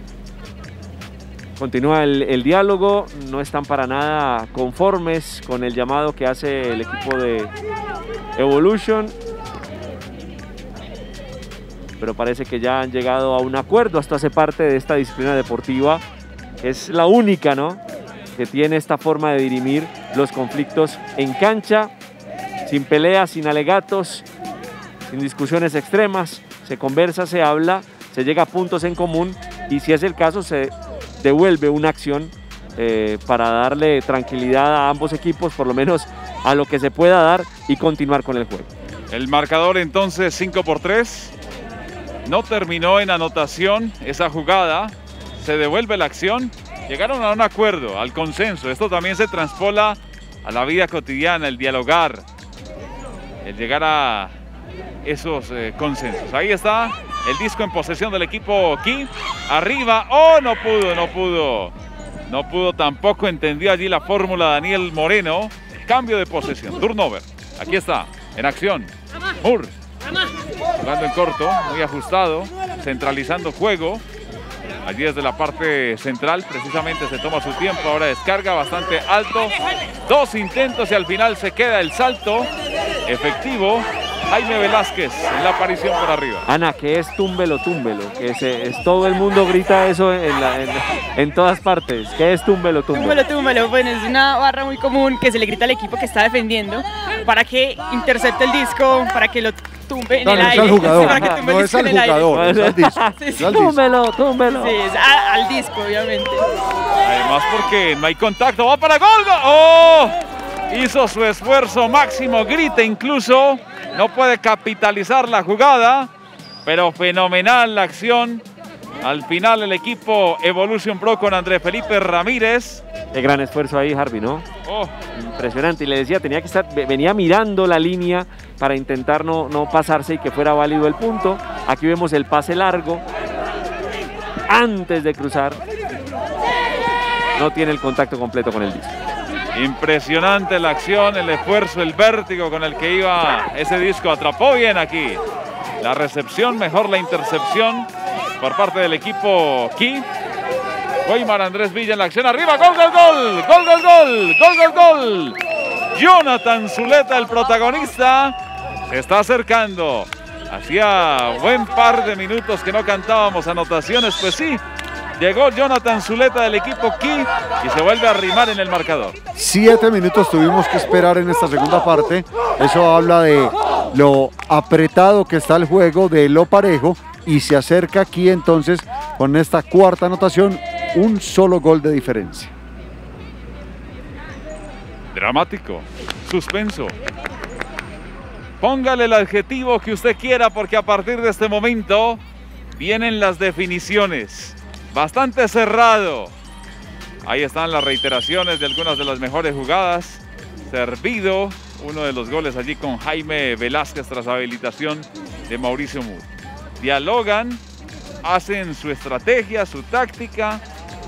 Continúa el diálogo, no están para nada conformes con el llamado que hace el equipo de Evolution, pero parece que ya han llegado a un acuerdo. Esto hace parte de esta disciplina deportiva, es la única, ¿no?, que tiene esta forma de dirimir los conflictos en cancha, sin peleas, sin alegatos, sin discusiones extremas. Se conversa, se habla, se llega a puntos en común y, si es el caso, se devuelve una acción para darle tranquilidad a ambos equipos, por lo menos a lo que se pueda dar, y continuar con el juego. El marcador entonces 5-3. No terminó en anotación esa jugada. Se devuelve la acción. Llegaron a un acuerdo, al consenso. Esto también se traspola a la vida cotidiana, el dialogar, el llegar a esos consensos. Ahí está el disco en posesión del equipo Key. Arriba. ¡Oh! No pudo, tampoco entendió allí la fórmula Daniel Moreno. Cambio de posesión, turnover. Aquí está, en acción. Moore, jugando en corto, muy ajustado, centralizando juego. Allí desde la parte central, precisamente se toma su tiempo. Ahora descarga bastante alto. 2 intentos y al final se queda el salto efectivo. Jaime Velázquez en la aparición por arriba. Ana, ¿qué es túmbelo, túmbelo? Todo el mundo grita eso en todas partes. ¿Qué es túmbelo, túmbelo? Túmbelo, túmbelo. Bueno, es una barra muy común que se le grita al equipo que está defendiendo para que intercepte el disco, para que lo tumbe en el aire. No es al jugador, no es al jugador, es al disco. Sí, túmbelo, túmbelo. Sí, es al disco, obviamente. Además, porque no hay contacto, va para gol. ¡Oh! Hizo su esfuerzo máximo, grita incluso. No puede capitalizar la jugada, pero fenomenal la acción. Al final el equipo Evolution Pro con Andrés Felipe Ramírez. Qué gran esfuerzo ahí, Harvey, ¿no? Oh. Impresionante. Y le decía, venía mirando la línea para intentar no pasarse y que fuera válido el punto. Aquí vemos el pase largo antes de cruzar. No tiene el contacto completo con el disco. Impresionante la acción, el esfuerzo, el vértigo con el que iba ese disco. Atrapó bien aquí la recepción, mejor la intercepción por parte del equipo Key. Weimar Andrés Villa en la acción. Arriba, gol, gol, gol, gol, gol, gol, gol, gol, gol. Jonathan Zuleta, el protagonista, se está acercando. Hacía buen par de minutos que no cantábamos anotaciones, pues sí. Llegó Jonathan Zuleta del equipo Key y se vuelve a arrimar en el marcador. 7 minutos tuvimos que esperar en esta segunda parte. Eso habla de lo apretado que está el juego, de lo parejo. Y se acerca aquí entonces con esta cuarta anotación, un solo gol de diferencia. Dramático, suspenso. Póngale el adjetivo que usted quiera, porque a partir de este momento vienen las definiciones. Bastante cerrado. Ahí están las reiteraciones de algunas de las mejores jugadas. Servido uno de los goles allí con Jaime Velázquez tras habilitación de Mauricio Moore. Dialogan, hacen su estrategia, su táctica.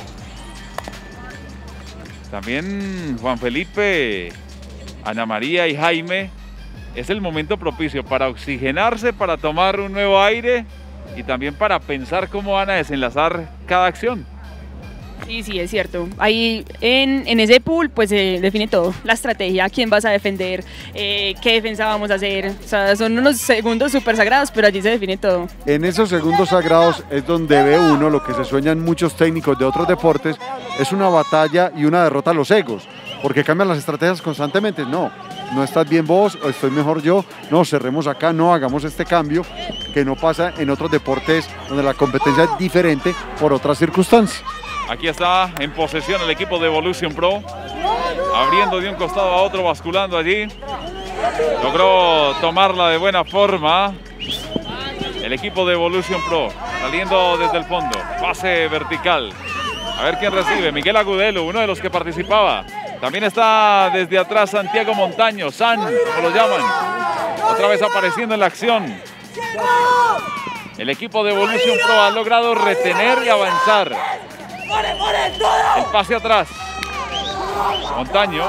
También Juan Felipe, Ana María y Jaime. Es el momento propicio para oxigenarse, para tomar un nuevo aire y también para pensar cómo van a desenlazar cada acción. Sí, sí, es cierto. Ahí en ese pool pues se define todo. La estrategia, quién vas a defender, qué defensa vamos a hacer. O sea, son unos segundos súper sagrados, pero allí se define todo. En esos segundos sagrados es donde ve uno lo que se sueñan muchos técnicos de otros deportes, es una batalla y una derrota a los egos, porque cambian las estrategias constantemente. No estás bien vos, o estoy mejor yo, no, cerremos acá, no, hagamos este cambio, que no pasa en otros deportes donde la competencia es diferente por otras circunstancias. Aquí está en posesión el equipo de Evolution Pro, abriendo de un costado a otro, basculando allí. Logró tomarla de buena forma el equipo de Evolution Pro, saliendo desde el fondo, pase vertical. A ver quién recibe, Miguel Agudelo, uno de los que participaba. También está desde atrás Santiago Montaño, San, como lo llaman. Otra vez apareciendo en la acción. El equipo de Evolution Pro ha logrado retener y avanzar. El pase atrás. Montaño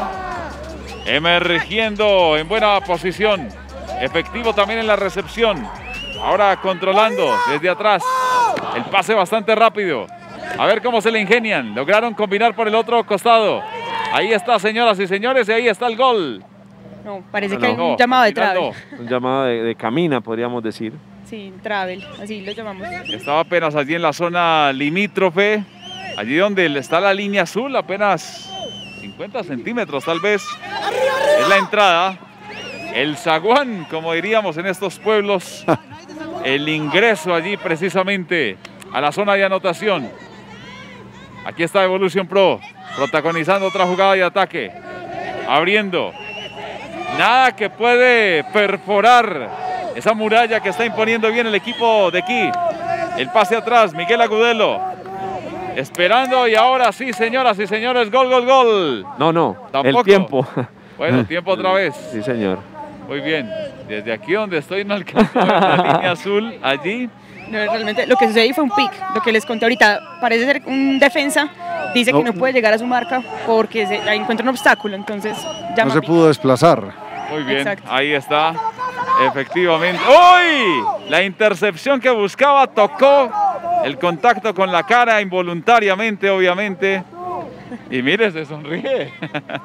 emergiendo en buena posición. Efectivo también en la recepción. Ahora controlando desde atrás. El pase bastante rápido. A ver cómo se le ingenian. Lograron combinar por el otro costado. Ahí está, señoras y señores, y ahí está el gol. No, parece que hay un llamado de travel. Un llamado de camina, podríamos decir. Sí, travel, así lo llamamos. Estaba apenas allí en la zona limítrofe, allí donde está la línea azul, apenas 50 centímetros tal vez. Es la entrada, el zaguán, como diríamos en estos pueblos, el ingreso allí precisamente a la zona de anotación. Aquí está Evolution Pro, protagonizando otra jugada de ataque, abriendo. Nada que puede perforar esa muralla que está imponiendo bien el equipo de aquí. El pase atrás, Miguel Agudelo. Esperando y ahora sí, señoras y señores, gol, gol, gol. No, tampoco. El tiempo. Bueno, tiempo otra vez. Sí, señor. Muy bien. Desde aquí donde estoy no alcanzo a ver la línea azul allí. No, realmente lo que sucedió ahí fue un pick, lo que les conté ahorita. Parece ser un defensa, dice que no puede llegar a su marca porque ahí encuentra un obstáculo, entonces no se pudo desplazar. Muy bien, exacto. Ahí está, efectivamente. ¡Uy! La intercepción que buscaba tocó el contacto con la cara involuntariamente, obviamente. Y mire, se sonríe.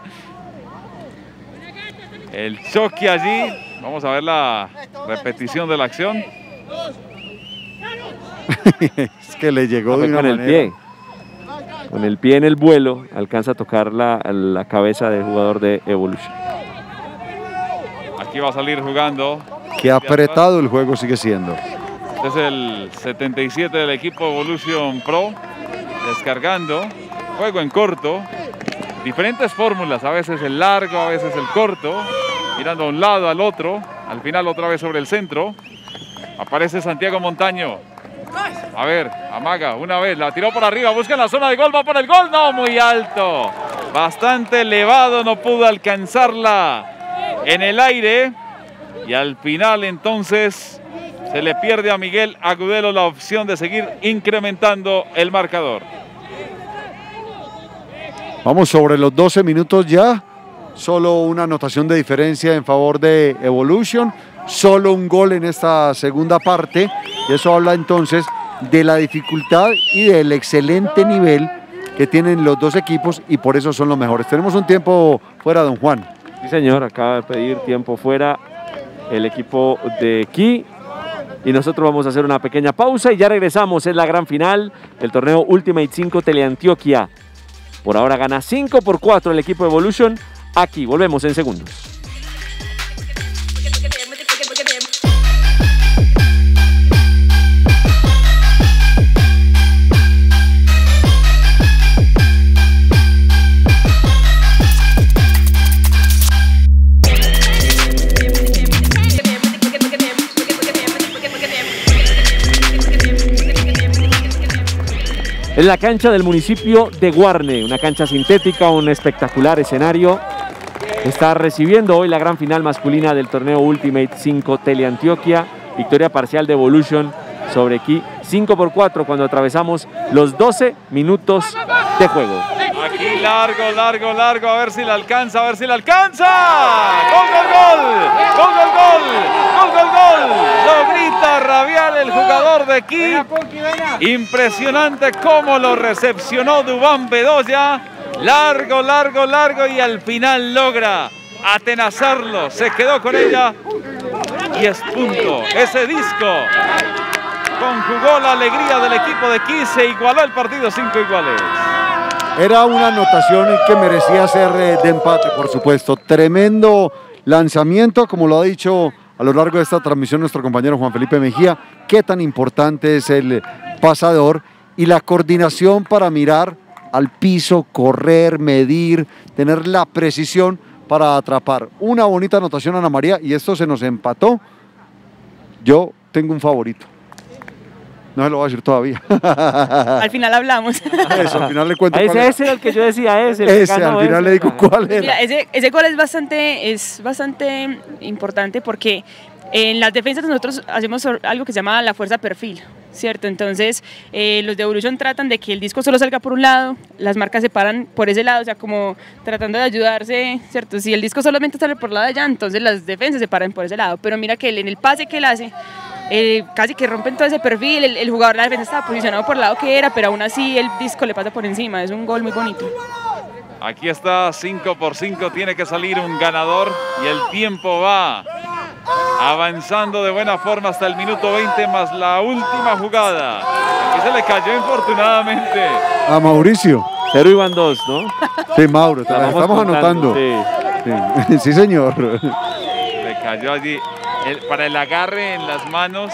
El choque allí. Vamos a ver la repetición de la acción. Es que le llegó de una con manera. El pie. Con el pie en el vuelo alcanza a tocar la cabeza del jugador de Evolution. Aquí va a salir jugando. Qué apretado el juego sigue siendo. Este es el 77 del equipo Evolution Pro. Descargando. Juego en corto. Diferentes fórmulas. A veces el largo, a veces el corto. Mirando a un lado, al otro. Al final otra vez sobre el centro. Aparece Santiago Montaño. A ver, amaga una vez, la tiró por arriba, busca en la zona de gol, va por el gol, no, muy alto, bastante elevado, no pudo alcanzarla en el aire y al final entonces se le pierde a Miguel Agudelo la opción de seguir incrementando el marcador. Vamos sobre los 12 minutos ya, solo una anotación de diferencia en favor de Evolution. Solo un gol en esta segunda parte y eso habla entonces de la dificultad y del excelente nivel que tienen los dos equipos y por eso son los mejores. Tenemos un tiempo fuera, don Juan. Sí, señor, acaba de pedir tiempo fuera el equipo de aquí y nosotros vamos a hacer una pequeña pausa y ya regresamos. Es la gran final del torneo Ultimate 5 Teleantioquia. Por ahora gana 5-4 el equipo de Evolution. Aquí volvemos en segundos. En la cancha del municipio de Guarne, una cancha sintética, un espectacular escenario. Está recibiendo hoy la gran final masculina del torneo Ultimate 5 Teleantioquia. Victoria parcial de Evolution sobre Ki, 5-4 cuando atravesamos los 12 minutos de juego. Aquí largo, largo, largo, a ver si la alcanza, a ver si la alcanza. ¡Gol, gol, gol! ¡Gol, gol, gol! ¡Gol, gol, gol! Lo grita rabial el jugador de Ki. Impresionante cómo lo recepcionó Dubán Bedoya. Largo, largo, largo y al final logra atenazarlo. Se quedó con ella y es punto. Ese disco conjugó la alegría del equipo de Ki. Se igualó el partido, 5 iguales. Era una anotación que merecía ser de empate, por supuesto. Tremendo lanzamiento, como lo ha dicho a lo largo de esta transmisión nuestro compañero Juan Felipe Mejía. Qué tan importante es el pasador y la coordinación para mirar al piso, correr, medir, tener la precisión para atrapar. Una bonita anotación, Ana María, y esto se nos empató. Yo tengo un favorito. No se lo voy a decir todavía. Al final hablamos. Eso, al final le cuento cuál Ese era el que yo decía, ese al final le digo cuál era. Mira, ese gol es bastante importante porque en las defensas nosotros hacemos algo que se llama la fuerza perfil, ¿cierto? Entonces los de Evolution tratan de que el disco solo salga por un lado, las marcas se paran por ese lado, o sea, como tratando de ayudarse, ¿cierto? Si el disco solamente sale por el lado de allá, entonces las defensas se paran por ese lado, pero mira que en el pase que él hace, casi que rompen todo ese perfil, el jugador de la defensa estaba posicionado por el lado que era, pero aún así el disco le pasa por encima, es un gol muy bonito. Aquí está, 5 por 5, tiene que salir un ganador y el tiempo va avanzando de buena forma hasta el minuto 20 más la última jugada. Aquí se le cayó infortunadamente a Mauricio. 0 y van 2, ¿no? Sí, Mauro, estamos anotando. Sí. Sí, señor. Le cayó allí para el agarre en las manos.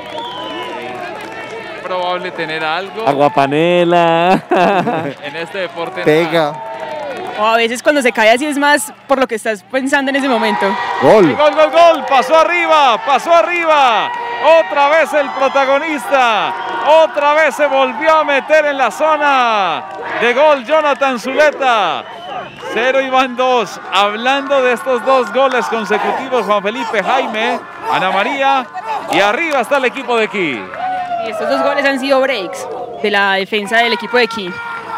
Es probable tener algo. Aguapanela. En este deporte. Pega. O a veces cuando se cae así es más por lo que estás pensando en ese momento. Gol. Gol, gol, gol. Pasó arriba, pasó arriba. Otra vez el protagonista. Otra vez se volvió a meter en la zona de gol Jonathan Zuleta. 0 y van 2. Hablando de estos 2 goles consecutivos, Juan Felipe, Jaime, Ana María. Y arriba está el equipo de Key. Y estos 2 goles han sido breaks de la defensa del equipo de Key.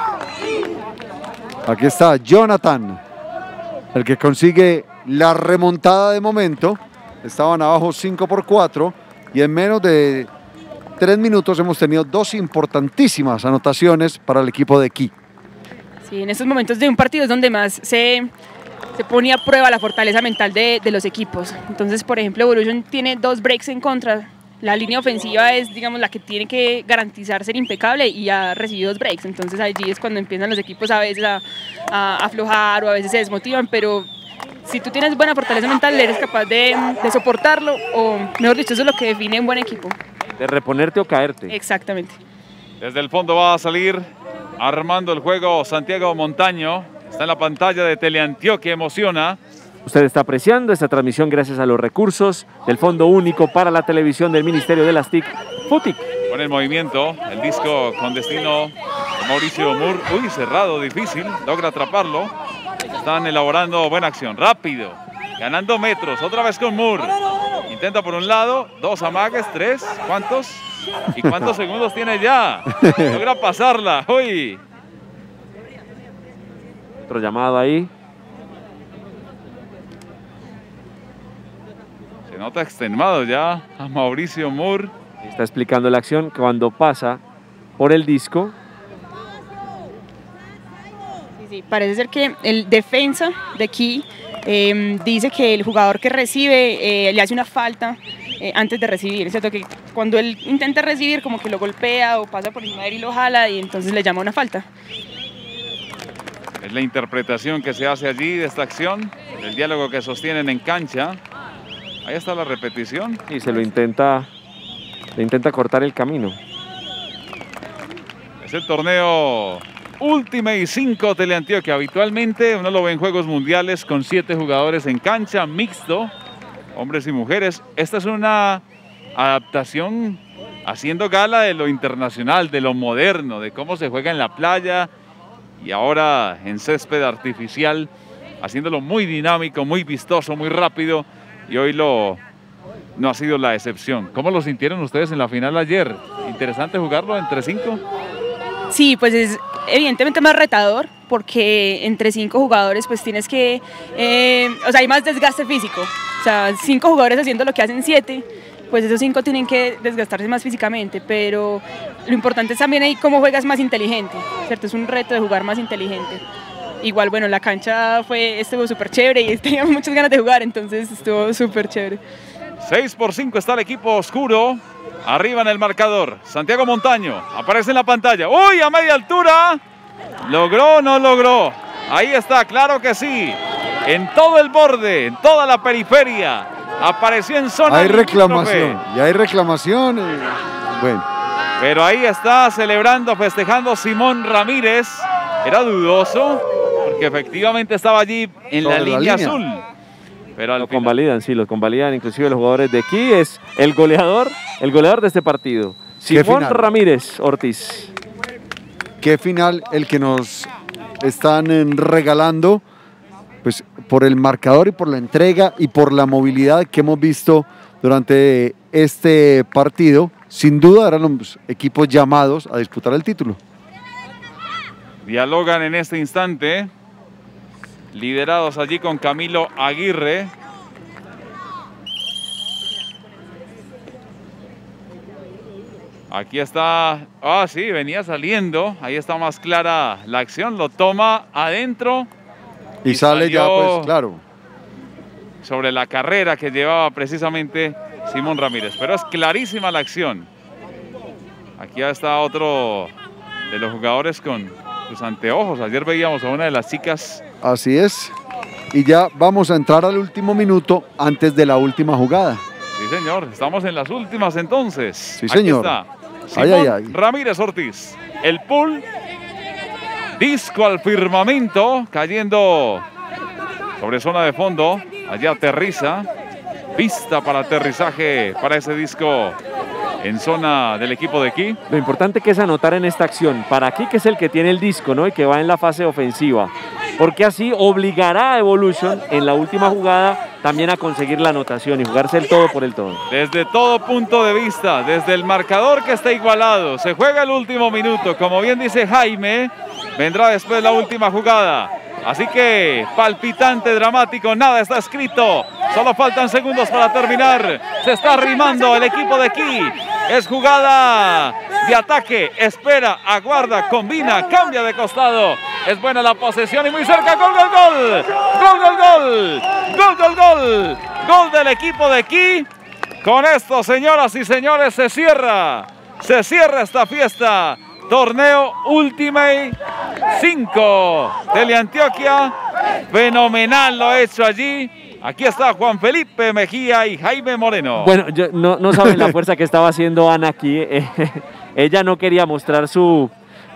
Aquí está Jonathan, el que consigue la remontada de momento. Estaban abajo 5 por 4 y en menos de 3 minutos hemos tenido 2 importantísimas anotaciones para el equipo de Key. Sí, en estos momentos de un partido es donde más se pone a prueba la fortaleza mental de los equipos. Entonces, por ejemplo, Evolution tiene 2 breaks en contra. La línea ofensiva es, digamos, la que tiene que garantizar ser impecable y ha recibido 2 breaks. Entonces allí es cuando empiezan los equipos a veces a aflojar o a veces se desmotivan, pero si tú tienes buena fortaleza mental eres capaz de soportarlo, o mejor dicho, eso es lo que define un buen equipo. De reponerte o caerte. Exactamente. Desde el fondo va a salir armando el juego Santiago Montaño. Está en la pantalla de Teleantioquia, emociona. Usted está apreciando esta transmisión gracias a los recursos del Fondo Único para la Televisión del Ministerio de las TIC, FUTIC. Con el movimiento, el disco con destino de Mauricio Moore. Uy, cerrado, difícil, logra atraparlo. Están elaborando buena acción, rápido, ganando metros, otra vez con Moore. Intenta por un lado, 2 amagues, 3, ¿cuántos? ¿Y cuántos segundos tiene ya? Logra pasarla, uy. Otro llamado ahí. Se nota extenuado ya a Mauricio Moore. Está explicando la acción cuando pasa por el disco. Sí, parece ser que el defensa de aquí dice que el jugador que recibe le hace una falta antes de recibir, ¿cierto? Que cuando él intenta recibir como que lo golpea o pasa por encima de él y lo jala y entonces le llama una falta. Es la interpretación que se hace allí de esta acción, el diálogo que sostienen en cancha. Ahí está la repetición. Y se lo intenta cortar el camino. Es el torneo Ultimate 5 Teleantioquia. Habitualmente uno lo ve en juegos mundiales con 7 jugadores en cancha, mixto, hombres y mujeres. Esta es una adaptación haciendo gala de lo internacional, de lo moderno, de cómo se juega en la playa y ahora en césped artificial, haciéndolo muy dinámico, muy vistoso, muy rápido, y hoy no ha sido la excepción. ¿Cómo lo sintieron ustedes en la final ayer? ¿Interesante jugarlo entre 5? Sí, pues es evidentemente más retador porque entre 5 jugadores pues tienes que, o sea, hay más desgaste físico. O sea, 5 jugadores haciendo lo que hacen 7, pues esos 5 tienen que desgastarse más físicamente, pero lo importante es también ahí cómo juegas más inteligente, ¿cierto? Es un reto de jugar más inteligente. Igual, bueno, la cancha estuvo súper chévere y teníamos muchas ganas de jugar, entonces estuvo súper chévere. 6 por 5 está el equipo oscuro. Arriba en el marcador, Santiago Montaño, aparece en la pantalla. ¡Uy, a media altura! ¿Logró o no logró? Ahí está, claro que sí. En todo el borde, en toda la periferia. Apareció en zona. Hay reclamación, y hay reclamación. Bueno. Pero ahí está celebrando, festejando Simón Ramírez. Era dudoso, porque efectivamente estaba allí en la línea azul. Pero lo convalidan, sí, lo convalidan inclusive los jugadores de aquí. Es el goleador de este partido. Simón Ramírez Ortiz. Qué final el que nos están regalando, pues por el marcador y por la entrega y por la movilidad que hemos visto durante este partido. Sin duda eran los equipos llamados a disputar el título. Dialogan en este instante, liderados allí con Camilo Aguirre. Aquí está, sí, venía saliendo, ahí está más clara la acción, lo toma adentro. Y sale ya, pues, claro. Sobre la carrera que llevaba precisamente Simón Ramírez, pero es clarísima la acción. Aquí ya está otro de los jugadores con sus anteojos. Ayer veíamos a una de las chicas. Así es. Y ya vamos a entrar al último minuto antes de la última jugada. Sí, señor. Estamos en las últimas entonces. Sí, señor. Aquí está Simón Ramírez Ortiz. El pull. Disco al firmamento. Cayendo sobre zona de fondo. Allí aterriza. Pista para aterrizaje para ese disco en zona del equipo de aquí. Lo importante que es anotar en esta acción para aquí, que es el que tiene el disco, ¿no? Y que va en la fase ofensiva, porque así obligará a Evolution en la última jugada también a conseguir la anotación y jugarse el todo por el todo. Desde todo punto de vista, desde el marcador que está igualado, se juega el último minuto, como bien dice Jaime, vendrá después la última jugada. Así que palpitante, dramático, nada está escrito. Solo faltan segundos para terminar. Se está arrimando el equipo de aquí. Es jugada de ataque. Espera, aguarda, combina, cambia de costado. Es buena la posesión y muy cerca. ¡Gol, gol, gol! ¡Gol, gol, gol! ¡Gol, gol, gol! Gol del equipo de aquí. Con esto, señoras y señores, se cierra esta fiesta. Torneo Ultimate 5 Teleantioquia. Fenomenal lo ha hecho allí. Aquí está Juan Felipe Mejía y Jaime Moreno. Bueno, no saben la fuerza que estaba haciendo Ana aquí. Ella no quería mostrar su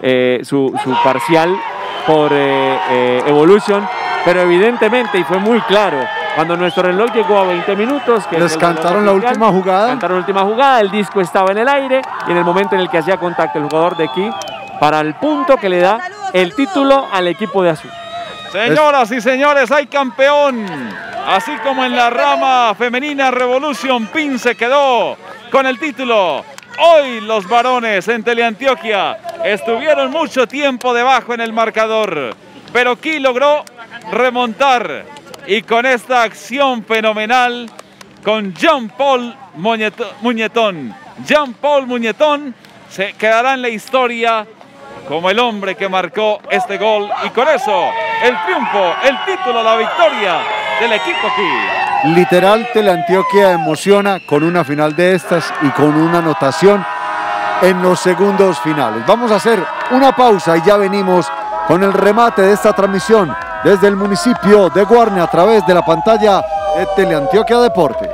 parcial por Evolution, pero evidentemente, y fue muy claro, cuando nuestro reloj llegó a 20 minutos... que les cantaron la última jugada. Cantaron la última jugada, el disco estaba en el aire y en el momento en el que hacía contacto el jugador de aquí, para el punto que le da el título al equipo de azul. Señoras y señores, hay campeón. Así como en la rama femenina, Revolution Pin se quedó con el título. Hoy los varones en Teleantioquia estuvieron mucho tiempo debajo en el marcador, pero aquí logró remontar. Y con esta acción fenomenal, con Jean-Paul Muñetón. Jean-Paul Muñetón se quedará en la historia como el hombre que marcó este gol. Y con eso, el triunfo, el título, la victoria del equipo aquí. Literal, Teleantioquia emociona con una final de estas y con una anotación en los segundos finales. Vamos a hacer una pausa y ya venimos con el remate de esta transmisión desde el municipio de Guarne a través de la pantalla de Teleantioquia Deportes.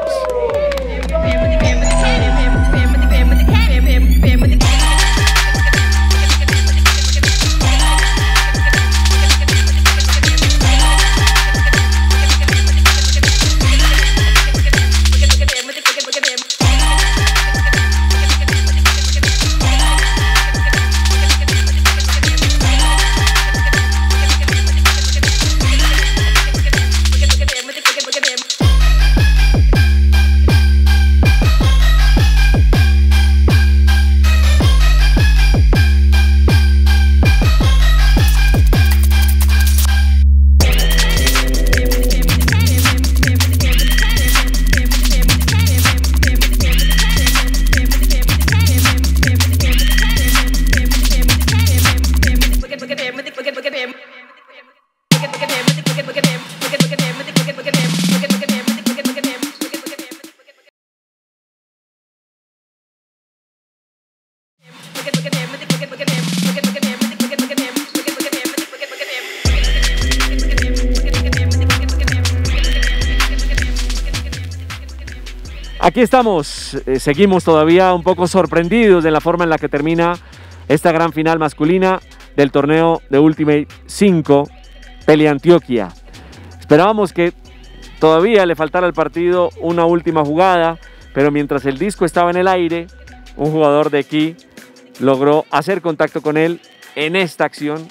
Aquí estamos, seguimos todavía un poco sorprendidos de la forma en la que termina esta gran final masculina del torneo de Ultimate 5 Teleantioquia. Esperábamos que todavía le faltara al partido una última jugada, pero mientras el disco estaba en el aire, un jugador de aquí logró hacer contacto con él en esta acción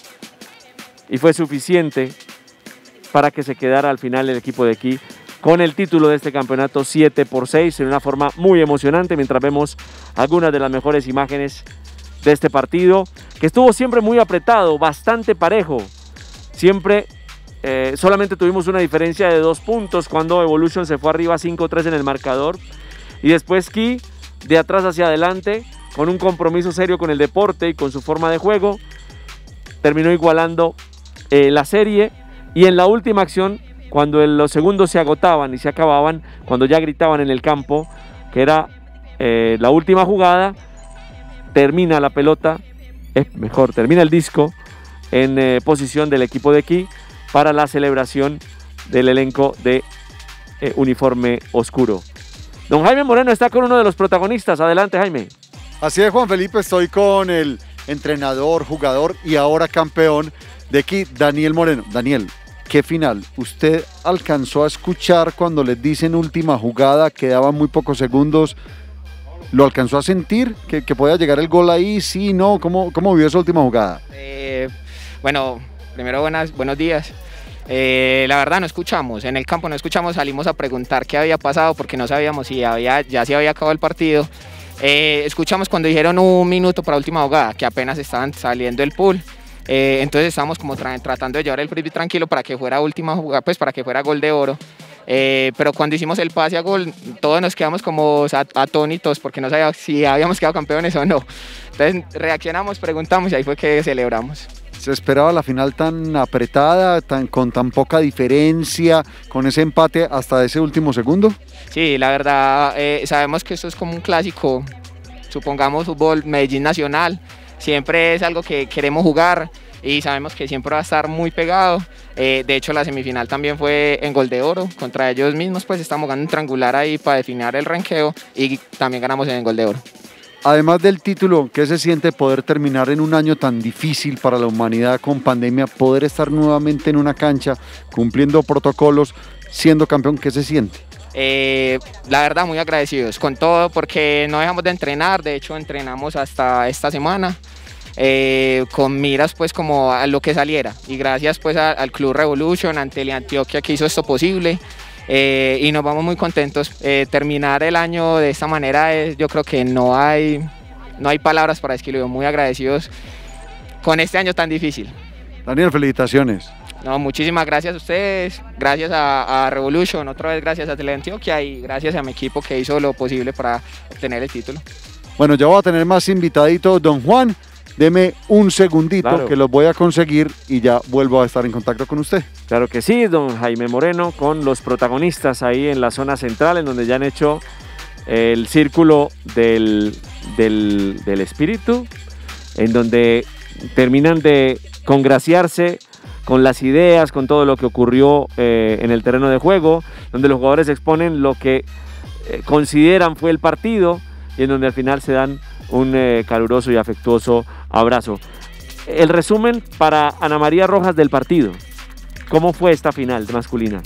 y fue suficiente para que se quedara al final el equipo de aquí con el título de este campeonato 7-6 en una forma muy emocionante, mientras vemos algunas de las mejores imágenes de este partido, que estuvo siempre muy apretado, bastante parejo. Siempre solamente tuvimos una diferencia de 2 puntos cuando Evolution se fue arriba 5-3 en el marcador, y después Ki de atrás hacia adelante, con un compromiso serio con el deporte y con su forma de juego, terminó igualando la serie. Y en la última acción, cuando los segundos se agotaban y se acababan, cuando ya gritaban en el campo que era la última jugada, termina la pelota, termina el disco en posición del equipo de aquí para la celebración del elenco de uniforme oscuro. Don Jaime Moreno está con uno de los protagonistas. Adelante, Jaime. Así es, Juan Felipe, estoy con el entrenador, jugador y ahora campeón de aquí, Daniel Moreno. Daniel, ¿qué final? ¿Usted alcanzó a escuchar cuando les dicen última jugada, quedaban muy pocos segundos? ¿Lo alcanzó a sentir? ¿Que podía llegar el gol ahí? ¿Sí? ¿No? ¿Cómo vivió esa última jugada? Bueno, primero buenos días. La verdad no escuchamos, en el campo no escuchamos, salimos a preguntar qué había pasado porque no sabíamos si ya se había acabado el partido. Escuchamos cuando dijeron 1 minuto para última jugada, que apenas estaban saliendo del pool. Entonces estábamos como tratando de llevar el frisbee tranquilo para que fuera última jugada, pues para que fuera gol de oro. Pero cuando hicimos el pase a gol, todos nos quedamos como atónitos porque no sabíamos si habíamos quedado campeones o no. Entonces reaccionamos, preguntamos y ahí fue que celebramos. ¿Se esperaba la final tan apretada, con tan poca diferencia, con ese empate hasta ese último segundo? Sí, la verdad, sabemos que esto es como un clásico, supongamos fútbol Medellín Nacional, siempre es algo que queremos jugar y sabemos que siempre va a estar muy pegado. De hecho, la semifinal también fue en gol de oro, contra ellos mismos pues estamos ganando un triangular ahí para definir el ranqueo y también ganamos en gol de oro. Además del título, ¿qué se siente poder terminar en un año tan difícil para la humanidad con pandemia, poder estar nuevamente en una cancha, cumpliendo protocolos, siendo campeón? ¿Qué se siente? La verdad, muy agradecidos con todo porque no dejamos de entrenar, de hecho entrenamos hasta esta semana con miras pues como a lo que saliera y gracias pues al Club Revolution, a Teleantioquia que hizo esto posible. Y nos vamos muy contentos. Terminar el año de esta manera yo creo que no hay palabras para describirlo. Muy agradecidos con este año tan difícil. Daniel, felicitaciones. No, muchísimas gracias a ustedes, gracias a Revolution, otra vez gracias a Teleantioquia y gracias a mi equipo que hizo lo posible para obtener el título. Bueno, ya voy a tener más invitaditos, don Juan. Deme un segundito, claro, que los voy a conseguir y ya vuelvo a estar en contacto con usted. Claro que sí, don Jaime Moreno, con los protagonistas ahí en la zona central, en donde ya han hecho el círculo del espíritu, en donde terminan de congraciarse con las ideas, con todo lo que ocurrió en el terreno de juego, donde los jugadores exponen lo que consideran fue el partido y en donde al final se dan un caluroso y afectuoso abrazo. El resumen para Ana María Rojas del partido. ¿Cómo fue esta final masculina?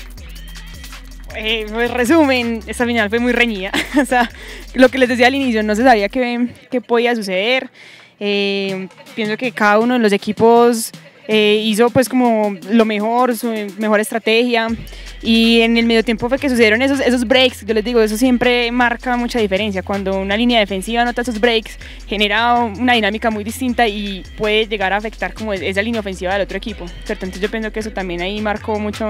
Pues resumen, esta final fue muy reñida. O sea, lo que les decía al inicio, no se sabía qué podía suceder. Pienso que cada uno de los equipos hizo pues como lo mejor, su mejor estrategia, y en el medio tiempo fue que sucedieron esos breaks. Yo les digo, eso siempre marca mucha diferencia. Cuando una línea defensiva anota esos breaks, genera una dinámica muy distinta y puede llegar a afectar como esa línea ofensiva del otro equipo, ¿cierto? Entonces yo pienso que eso también ahí marcó mucho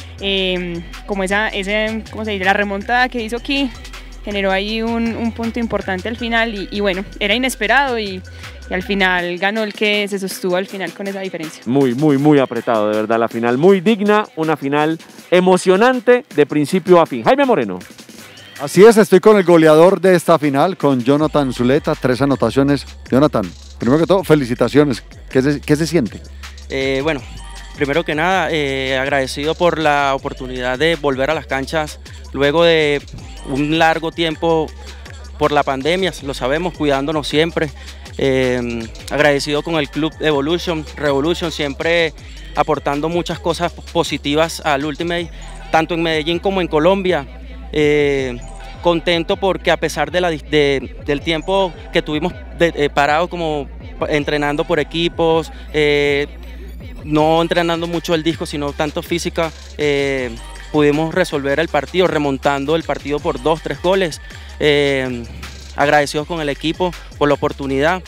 como ¿cómo se dice? La remontada que hizo aquí generó ahí un punto importante al final y bueno, era inesperado y al final ganó el que se sostuvo al final con esa diferencia. Muy apretado, de verdad, la final muy digna, una final emocionante de principio a fin. Jaime Moreno. Así es, estoy con el goleador de esta final, con Jonathan Zuleta, 3 anotaciones. Jonathan, primero que todo, felicitaciones. ¿Qué se siente? Bueno, primero que nada, agradecido por la oportunidad de volver a las canchas luego de un largo tiempo por la pandemia, lo sabemos, cuidándonos siempre. Agradecido con el club Revolution, siempre aportando muchas cosas positivas al Ultimate, tanto en Medellín como en Colombia. Contento porque a pesar del tiempo que tuvimos parado como entrenando por equipos, no entrenando mucho el disco, sino tanto física, pudimos resolver el partido, remontando el partido por 2-3 goles. Agradecidos con el equipo por la oportunidad.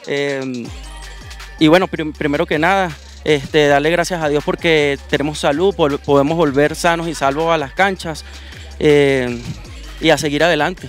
Y bueno, primero que nada, darle gracias a Dios porque tenemos salud, podemos volver sanos y salvos a las canchas y a seguir adelante.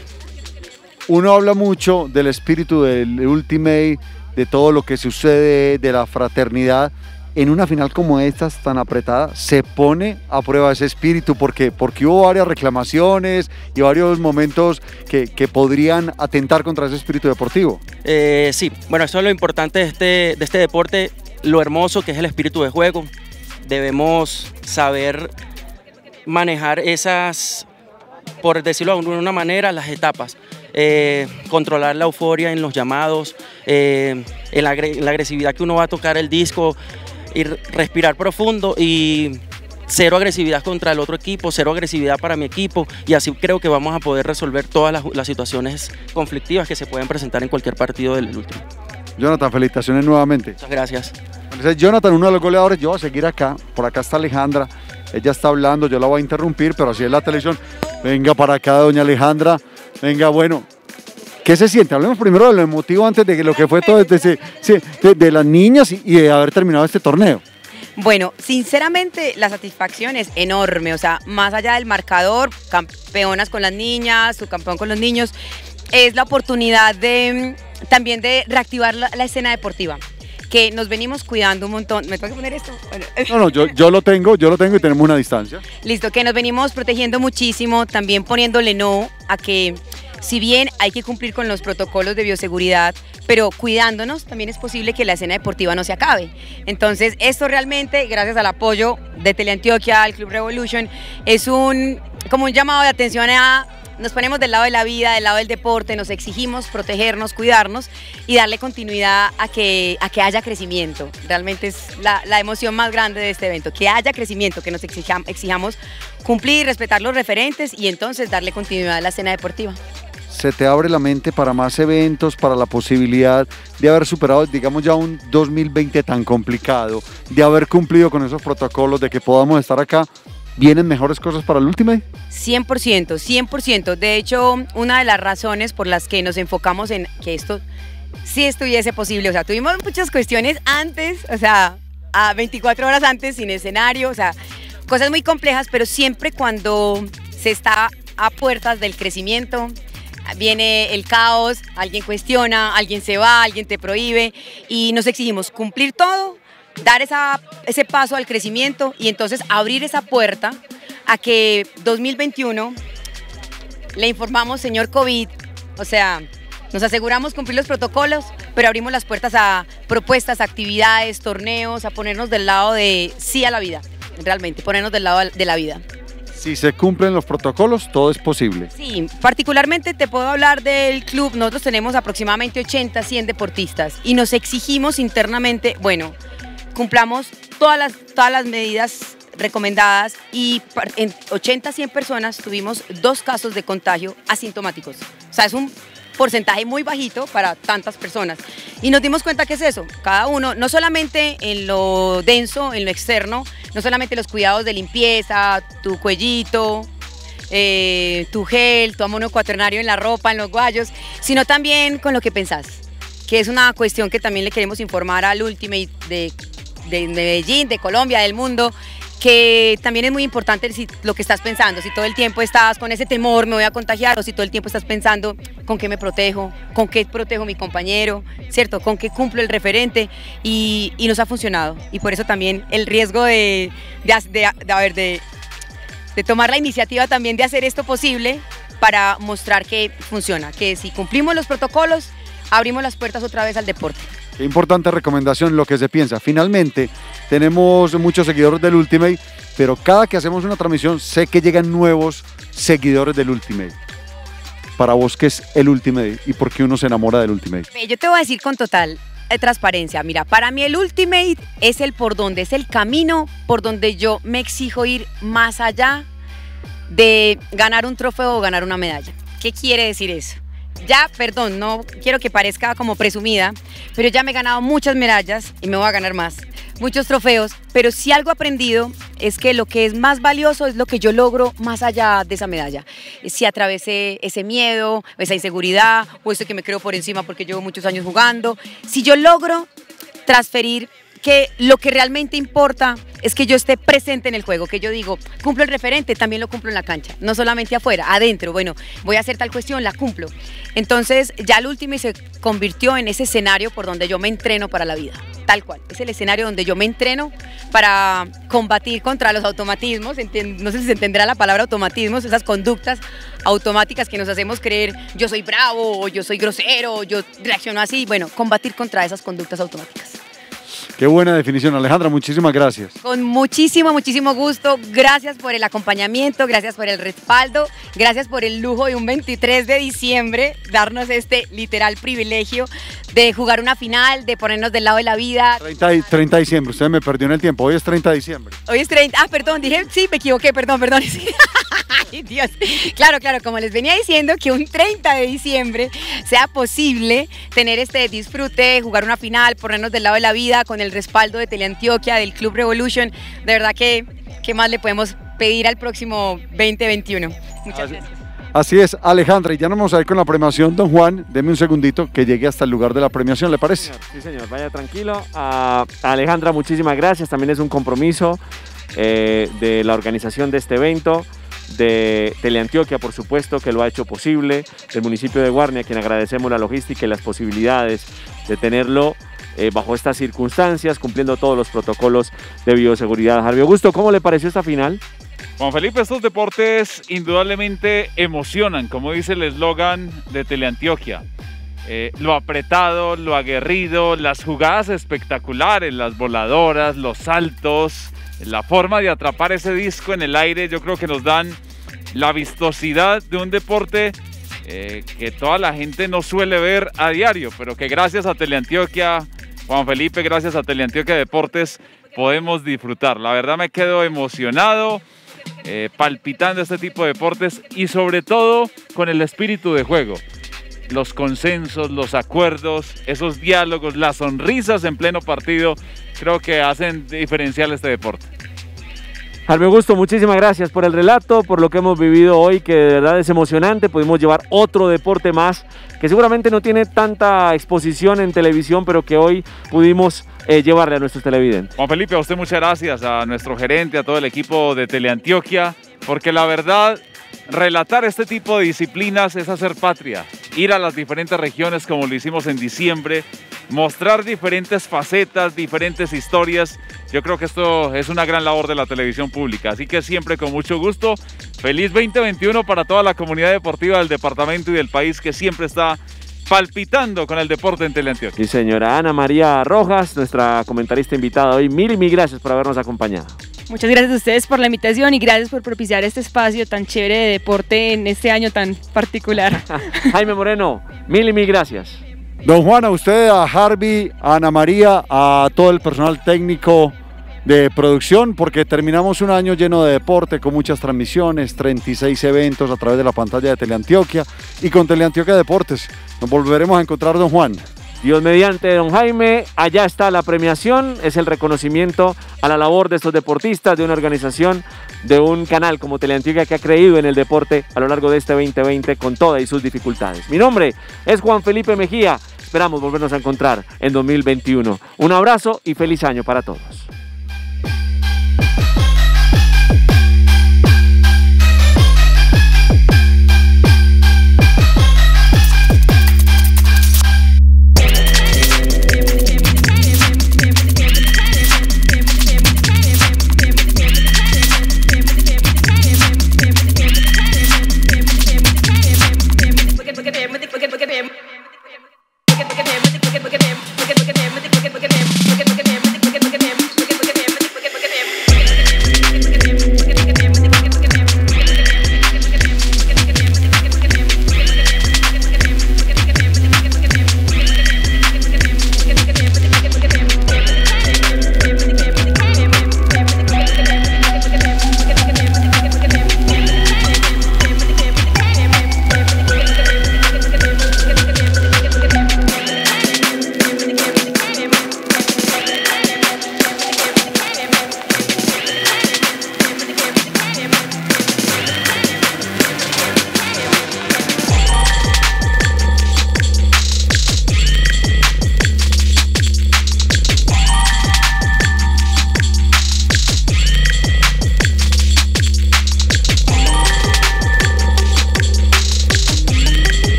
Uno habla mucho del espíritu del Ultimate, de todo lo que sucede, de la fraternidad. En una final como esta, tan apretada, se pone a prueba ese espíritu porque hubo varias reclamaciones y varios momentos que podrían atentar contra ese espíritu deportivo. Sí, bueno, eso es lo importante de este deporte, lo hermoso que es el espíritu de juego. Debemos saber manejar esas, por decirlo de una manera, las etapas. Controlar la euforia en los llamados, en la agresividad que uno va a tocar el disco, y respirar profundo y cero agresividad contra el otro equipo, cero agresividad para mi equipo, y así creo que vamos a poder resolver todas las situaciones conflictivas que se pueden presentar en cualquier partido del último. Jonathan, felicitaciones nuevamente. Muchas gracias. Entonces, Jonathan, uno de los goleadores, yo voy a seguir acá, por acá está Alejandra, ella está hablando, yo la voy a interrumpir, pero así es la televisión. Venga para acá, doña Alejandra, venga, bueno. ¿Qué se siente? Hablemos primero de lo emotivo antes de lo que fue todo de las niñas y de haber terminado este torneo. Bueno, sinceramente la satisfacción es enorme, o sea, más allá del marcador, campeonas con las niñas, subcampeón con los niños, es la oportunidad también de reactivar la escena deportiva, que nos venimos cuidando un montón. ¿Me tengo que poner esto? Bueno. No, yo lo tengo y tenemos una distancia. Listo, que nos venimos protegiendo muchísimo, también poniéndole no a que, si bien hay que cumplir con los protocolos de bioseguridad, pero cuidándonos, también es posible que la escena deportiva no se acabe. Entonces, esto realmente, gracias al apoyo de Teleantioquia, al Club Revolution, es como un llamado de atención nos ponemos del lado de la vida, del lado del deporte, nos exigimos protegernos, cuidarnos y darle continuidad a que haya crecimiento. Realmente es la emoción más grande de este evento, que haya crecimiento, que nos exijamos cumplir, respetar los referentes y entonces darle continuidad a la escena deportiva. ¿Se te abre la mente para más eventos, para la posibilidad de haber superado, digamos, ya un 2020 tan complicado, de haber cumplido con esos protocolos, de que podamos estar acá? ¿Vienen mejores cosas para el Ultimate? 100%, 100%. De hecho, una de las razones por las que nos enfocamos en que esto sí estuviese posible, o sea, tuvimos muchas cuestiones antes, o sea, a 24 horas antes, sin escenario, o sea, cosas muy complejas, pero siempre cuando se está a puertas del crecimiento, viene el caos, alguien cuestiona, alguien se va, alguien te prohíbe y nos exigimos cumplir todo, dar ese paso al crecimiento y entonces abrir esa puerta a que 2021 le informamos, señor COVID, o sea, nos aseguramos cumplir los protocolos, pero abrimos las puertas a propuestas, actividades, torneos, a ponernos del lado de sí a la vida, realmente, ponernos del lado de la vida. Si se cumplen los protocolos, todo es posible. Sí, particularmente te puedo hablar del club. Nosotros tenemos aproximadamente 80, 100 deportistas y nos exigimos internamente, bueno, cumplamos todas las medidas recomendadas y en 80, 100 personas tuvimos 2 casos de contagio asintomáticos. O sea, es un porcentaje muy bajito para tantas personas. Y nos dimos cuenta que es eso, cada uno, no solamente en lo denso, en lo externo, no solamente los cuidados de limpieza, tu cuellito, tu gel, tu amono cuaternario en la ropa, en los guayos, sino también con lo que pensás, que es una cuestión que también le queremos informar al Ultimate de Medellín, de Colombia, del mundo, que también es muy importante lo que estás pensando, si todo el tiempo estás con ese temor, me voy a contagiar, o si todo el tiempo estás pensando con qué me protejo, con qué protejo a mi compañero, ¿cierto? Con qué cumplo el referente y nos ha funcionado. Y por eso también el riesgo de tomar la iniciativa también de hacer esto posible para mostrar que funciona, que si cumplimos los protocolos, abrimos las puertas otra vez al deporte. Qué importante recomendación lo que se piensa. Finalmente, tenemos muchos seguidores del Ultimate, pero cada que hacemos una transmisión sé que llegan nuevos seguidores del Ultimate. para vos qué es el Ultimate y por qué uno se enamora del Ultimate? Yo te voy a decir con total transparencia, mira, para mí el Ultimate es el por donde, es el camino por donde yo me exijo ir más allá de ganar un trofeo o ganar una medalla. ¿Qué quiere decir eso? Ya, perdón, no quiero que parezca como presumida, pero ya me he ganado muchas medallas y me voy a ganar más, muchos trofeos, pero si algo he aprendido es que lo que es más valioso es lo que yo logro más allá de esa medalla. Si atravesé ese miedo, esa inseguridad, o eso que me creo por encima porque llevo muchos años jugando, si yo logro transferir que lo que realmente importa es que yo esté presente en el juego, que yo digo, cumplo el referente, también lo cumplo en la cancha, no solamente afuera, adentro, bueno, voy a hacer tal cuestión, la cumplo. Entonces ya el Ultimate se convirtió en ese escenario por donde yo me entreno para la vida, tal cual, es el escenario donde yo me entreno para combatir contra los automatismos, no sé si se entenderá la palabra automatismos, esas conductas automáticas que nos hacemos creer, yo soy bravo, o yo soy grosero, o yo reacciono así, bueno, combatir contra esas conductas automáticas. Qué buena definición, Alejandra, muchísimas gracias. Con muchísimo gusto, gracias por el acompañamiento, gracias por el respaldo, gracias por el lujo de un 23 de diciembre, darnos este literal privilegio de jugar una final, de ponernos del lado de la vida. 30 de diciembre, usted me perdió en el tiempo, hoy es 30 de diciembre. Hoy es 30, perdón, dije, sí, me equivoqué, perdón. Sí. Ay, Dios. Claro, como les venía diciendo, que un 30 de diciembre sea posible tener este disfrute, jugar una final, ponernos del lado de la vida con el respaldo de Teleantioquia, del Club Revolution. De verdad que, ¿qué más le podemos pedir al próximo 2021? Muchas gracias. Así es, Alejandra, y ya nos vamos a ir con la premiación. Don Juan, deme un segundito que llegue hasta el lugar de la premiación, ¿le parece? Sí, señor, vaya tranquilo. A Alejandra, muchísimas gracias, también es un compromiso de la organización de este evento, de Teleantioquia, por supuesto, que lo ha hecho posible, del municipio de Guarne, a quien agradecemos la logística y las posibilidades de tenerlo bajo estas circunstancias, cumpliendo todos los protocolos de bioseguridad. Harvey Augusto, ¿cómo le pareció esta final? Juan Felipe, estos deportes indudablemente emocionan, como dice el eslogan de Teleantioquia. Lo apretado, lo aguerrido, las jugadas espectaculares, las voladoras, los saltos, la forma de atrapar ese disco en el aire, yo creo que nos dan la vistosidad de un deporte que toda la gente no suele ver a diario, pero que gracias a Teleantioquia, Juan Felipe, gracias a Teleantioquia Deportes, podemos disfrutar. La verdad me quedo emocionado, palpitando este tipo de deportes y sobre todo con el espíritu de juego. Los consensos, los acuerdos, esos diálogos, las sonrisas en pleno partido, creo que hacen diferencial este deporte. Harvey Augusto, muchísimas gracias por el relato, por lo que hemos vivido hoy, que de verdad es emocionante. Pudimos llevar otro deporte más, que seguramente no tiene tanta exposición en televisión, pero que hoy pudimos llevarle a nuestros televidentes. Juan Felipe, a usted muchas gracias, a nuestro gerente, a todo el equipo de Teleantioquia, porque la verdad, relatar este tipo de disciplinas es hacer patria, ir a las diferentes regiones como lo hicimos en diciembre, mostrar diferentes facetas, diferentes historias. Yo creo que esto es una gran labor de la televisión pública, así que siempre con mucho gusto. Feliz 2021 para toda la comunidad deportiva del departamento y del país que siempre está palpitando con el deporte en Teleantioquia. Sí, señora Ana María Rojas, nuestra comentarista invitada hoy. Mil y mil gracias por habernos acompañado. Muchas gracias a ustedes por la invitación y gracias por propiciar este espacio tan chévere de deporte en este año tan particular. Jaime Moreno, mil y mil gracias. Don Juan, a usted, a Harvey, a Ana María, a todo el personal técnico de producción, porque terminamos un año lleno de deporte, con muchas transmisiones, 36 eventos a través de la pantalla de Teleantioquia y con Teleantioquia Deportes. Nos volveremos a encontrar, don Juan. Dios mediante, don Jaime, allá está la premiación, es el reconocimiento a la labor de estos deportistas, de una organización, de un canal como Teleantioquia que ha creído en el deporte a lo largo de este 2020 con todas y sus dificultades. Mi nombre es Juan Felipe Mejía, esperamos volvernos a encontrar en 2021. Un abrazo y feliz año para todos.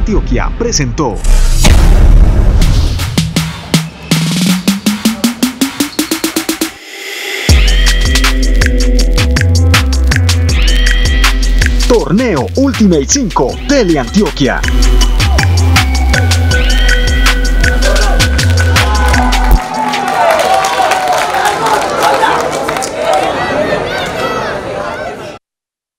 Teleantioquia presentó. Torneo Ultimate 5 Teleantioquia.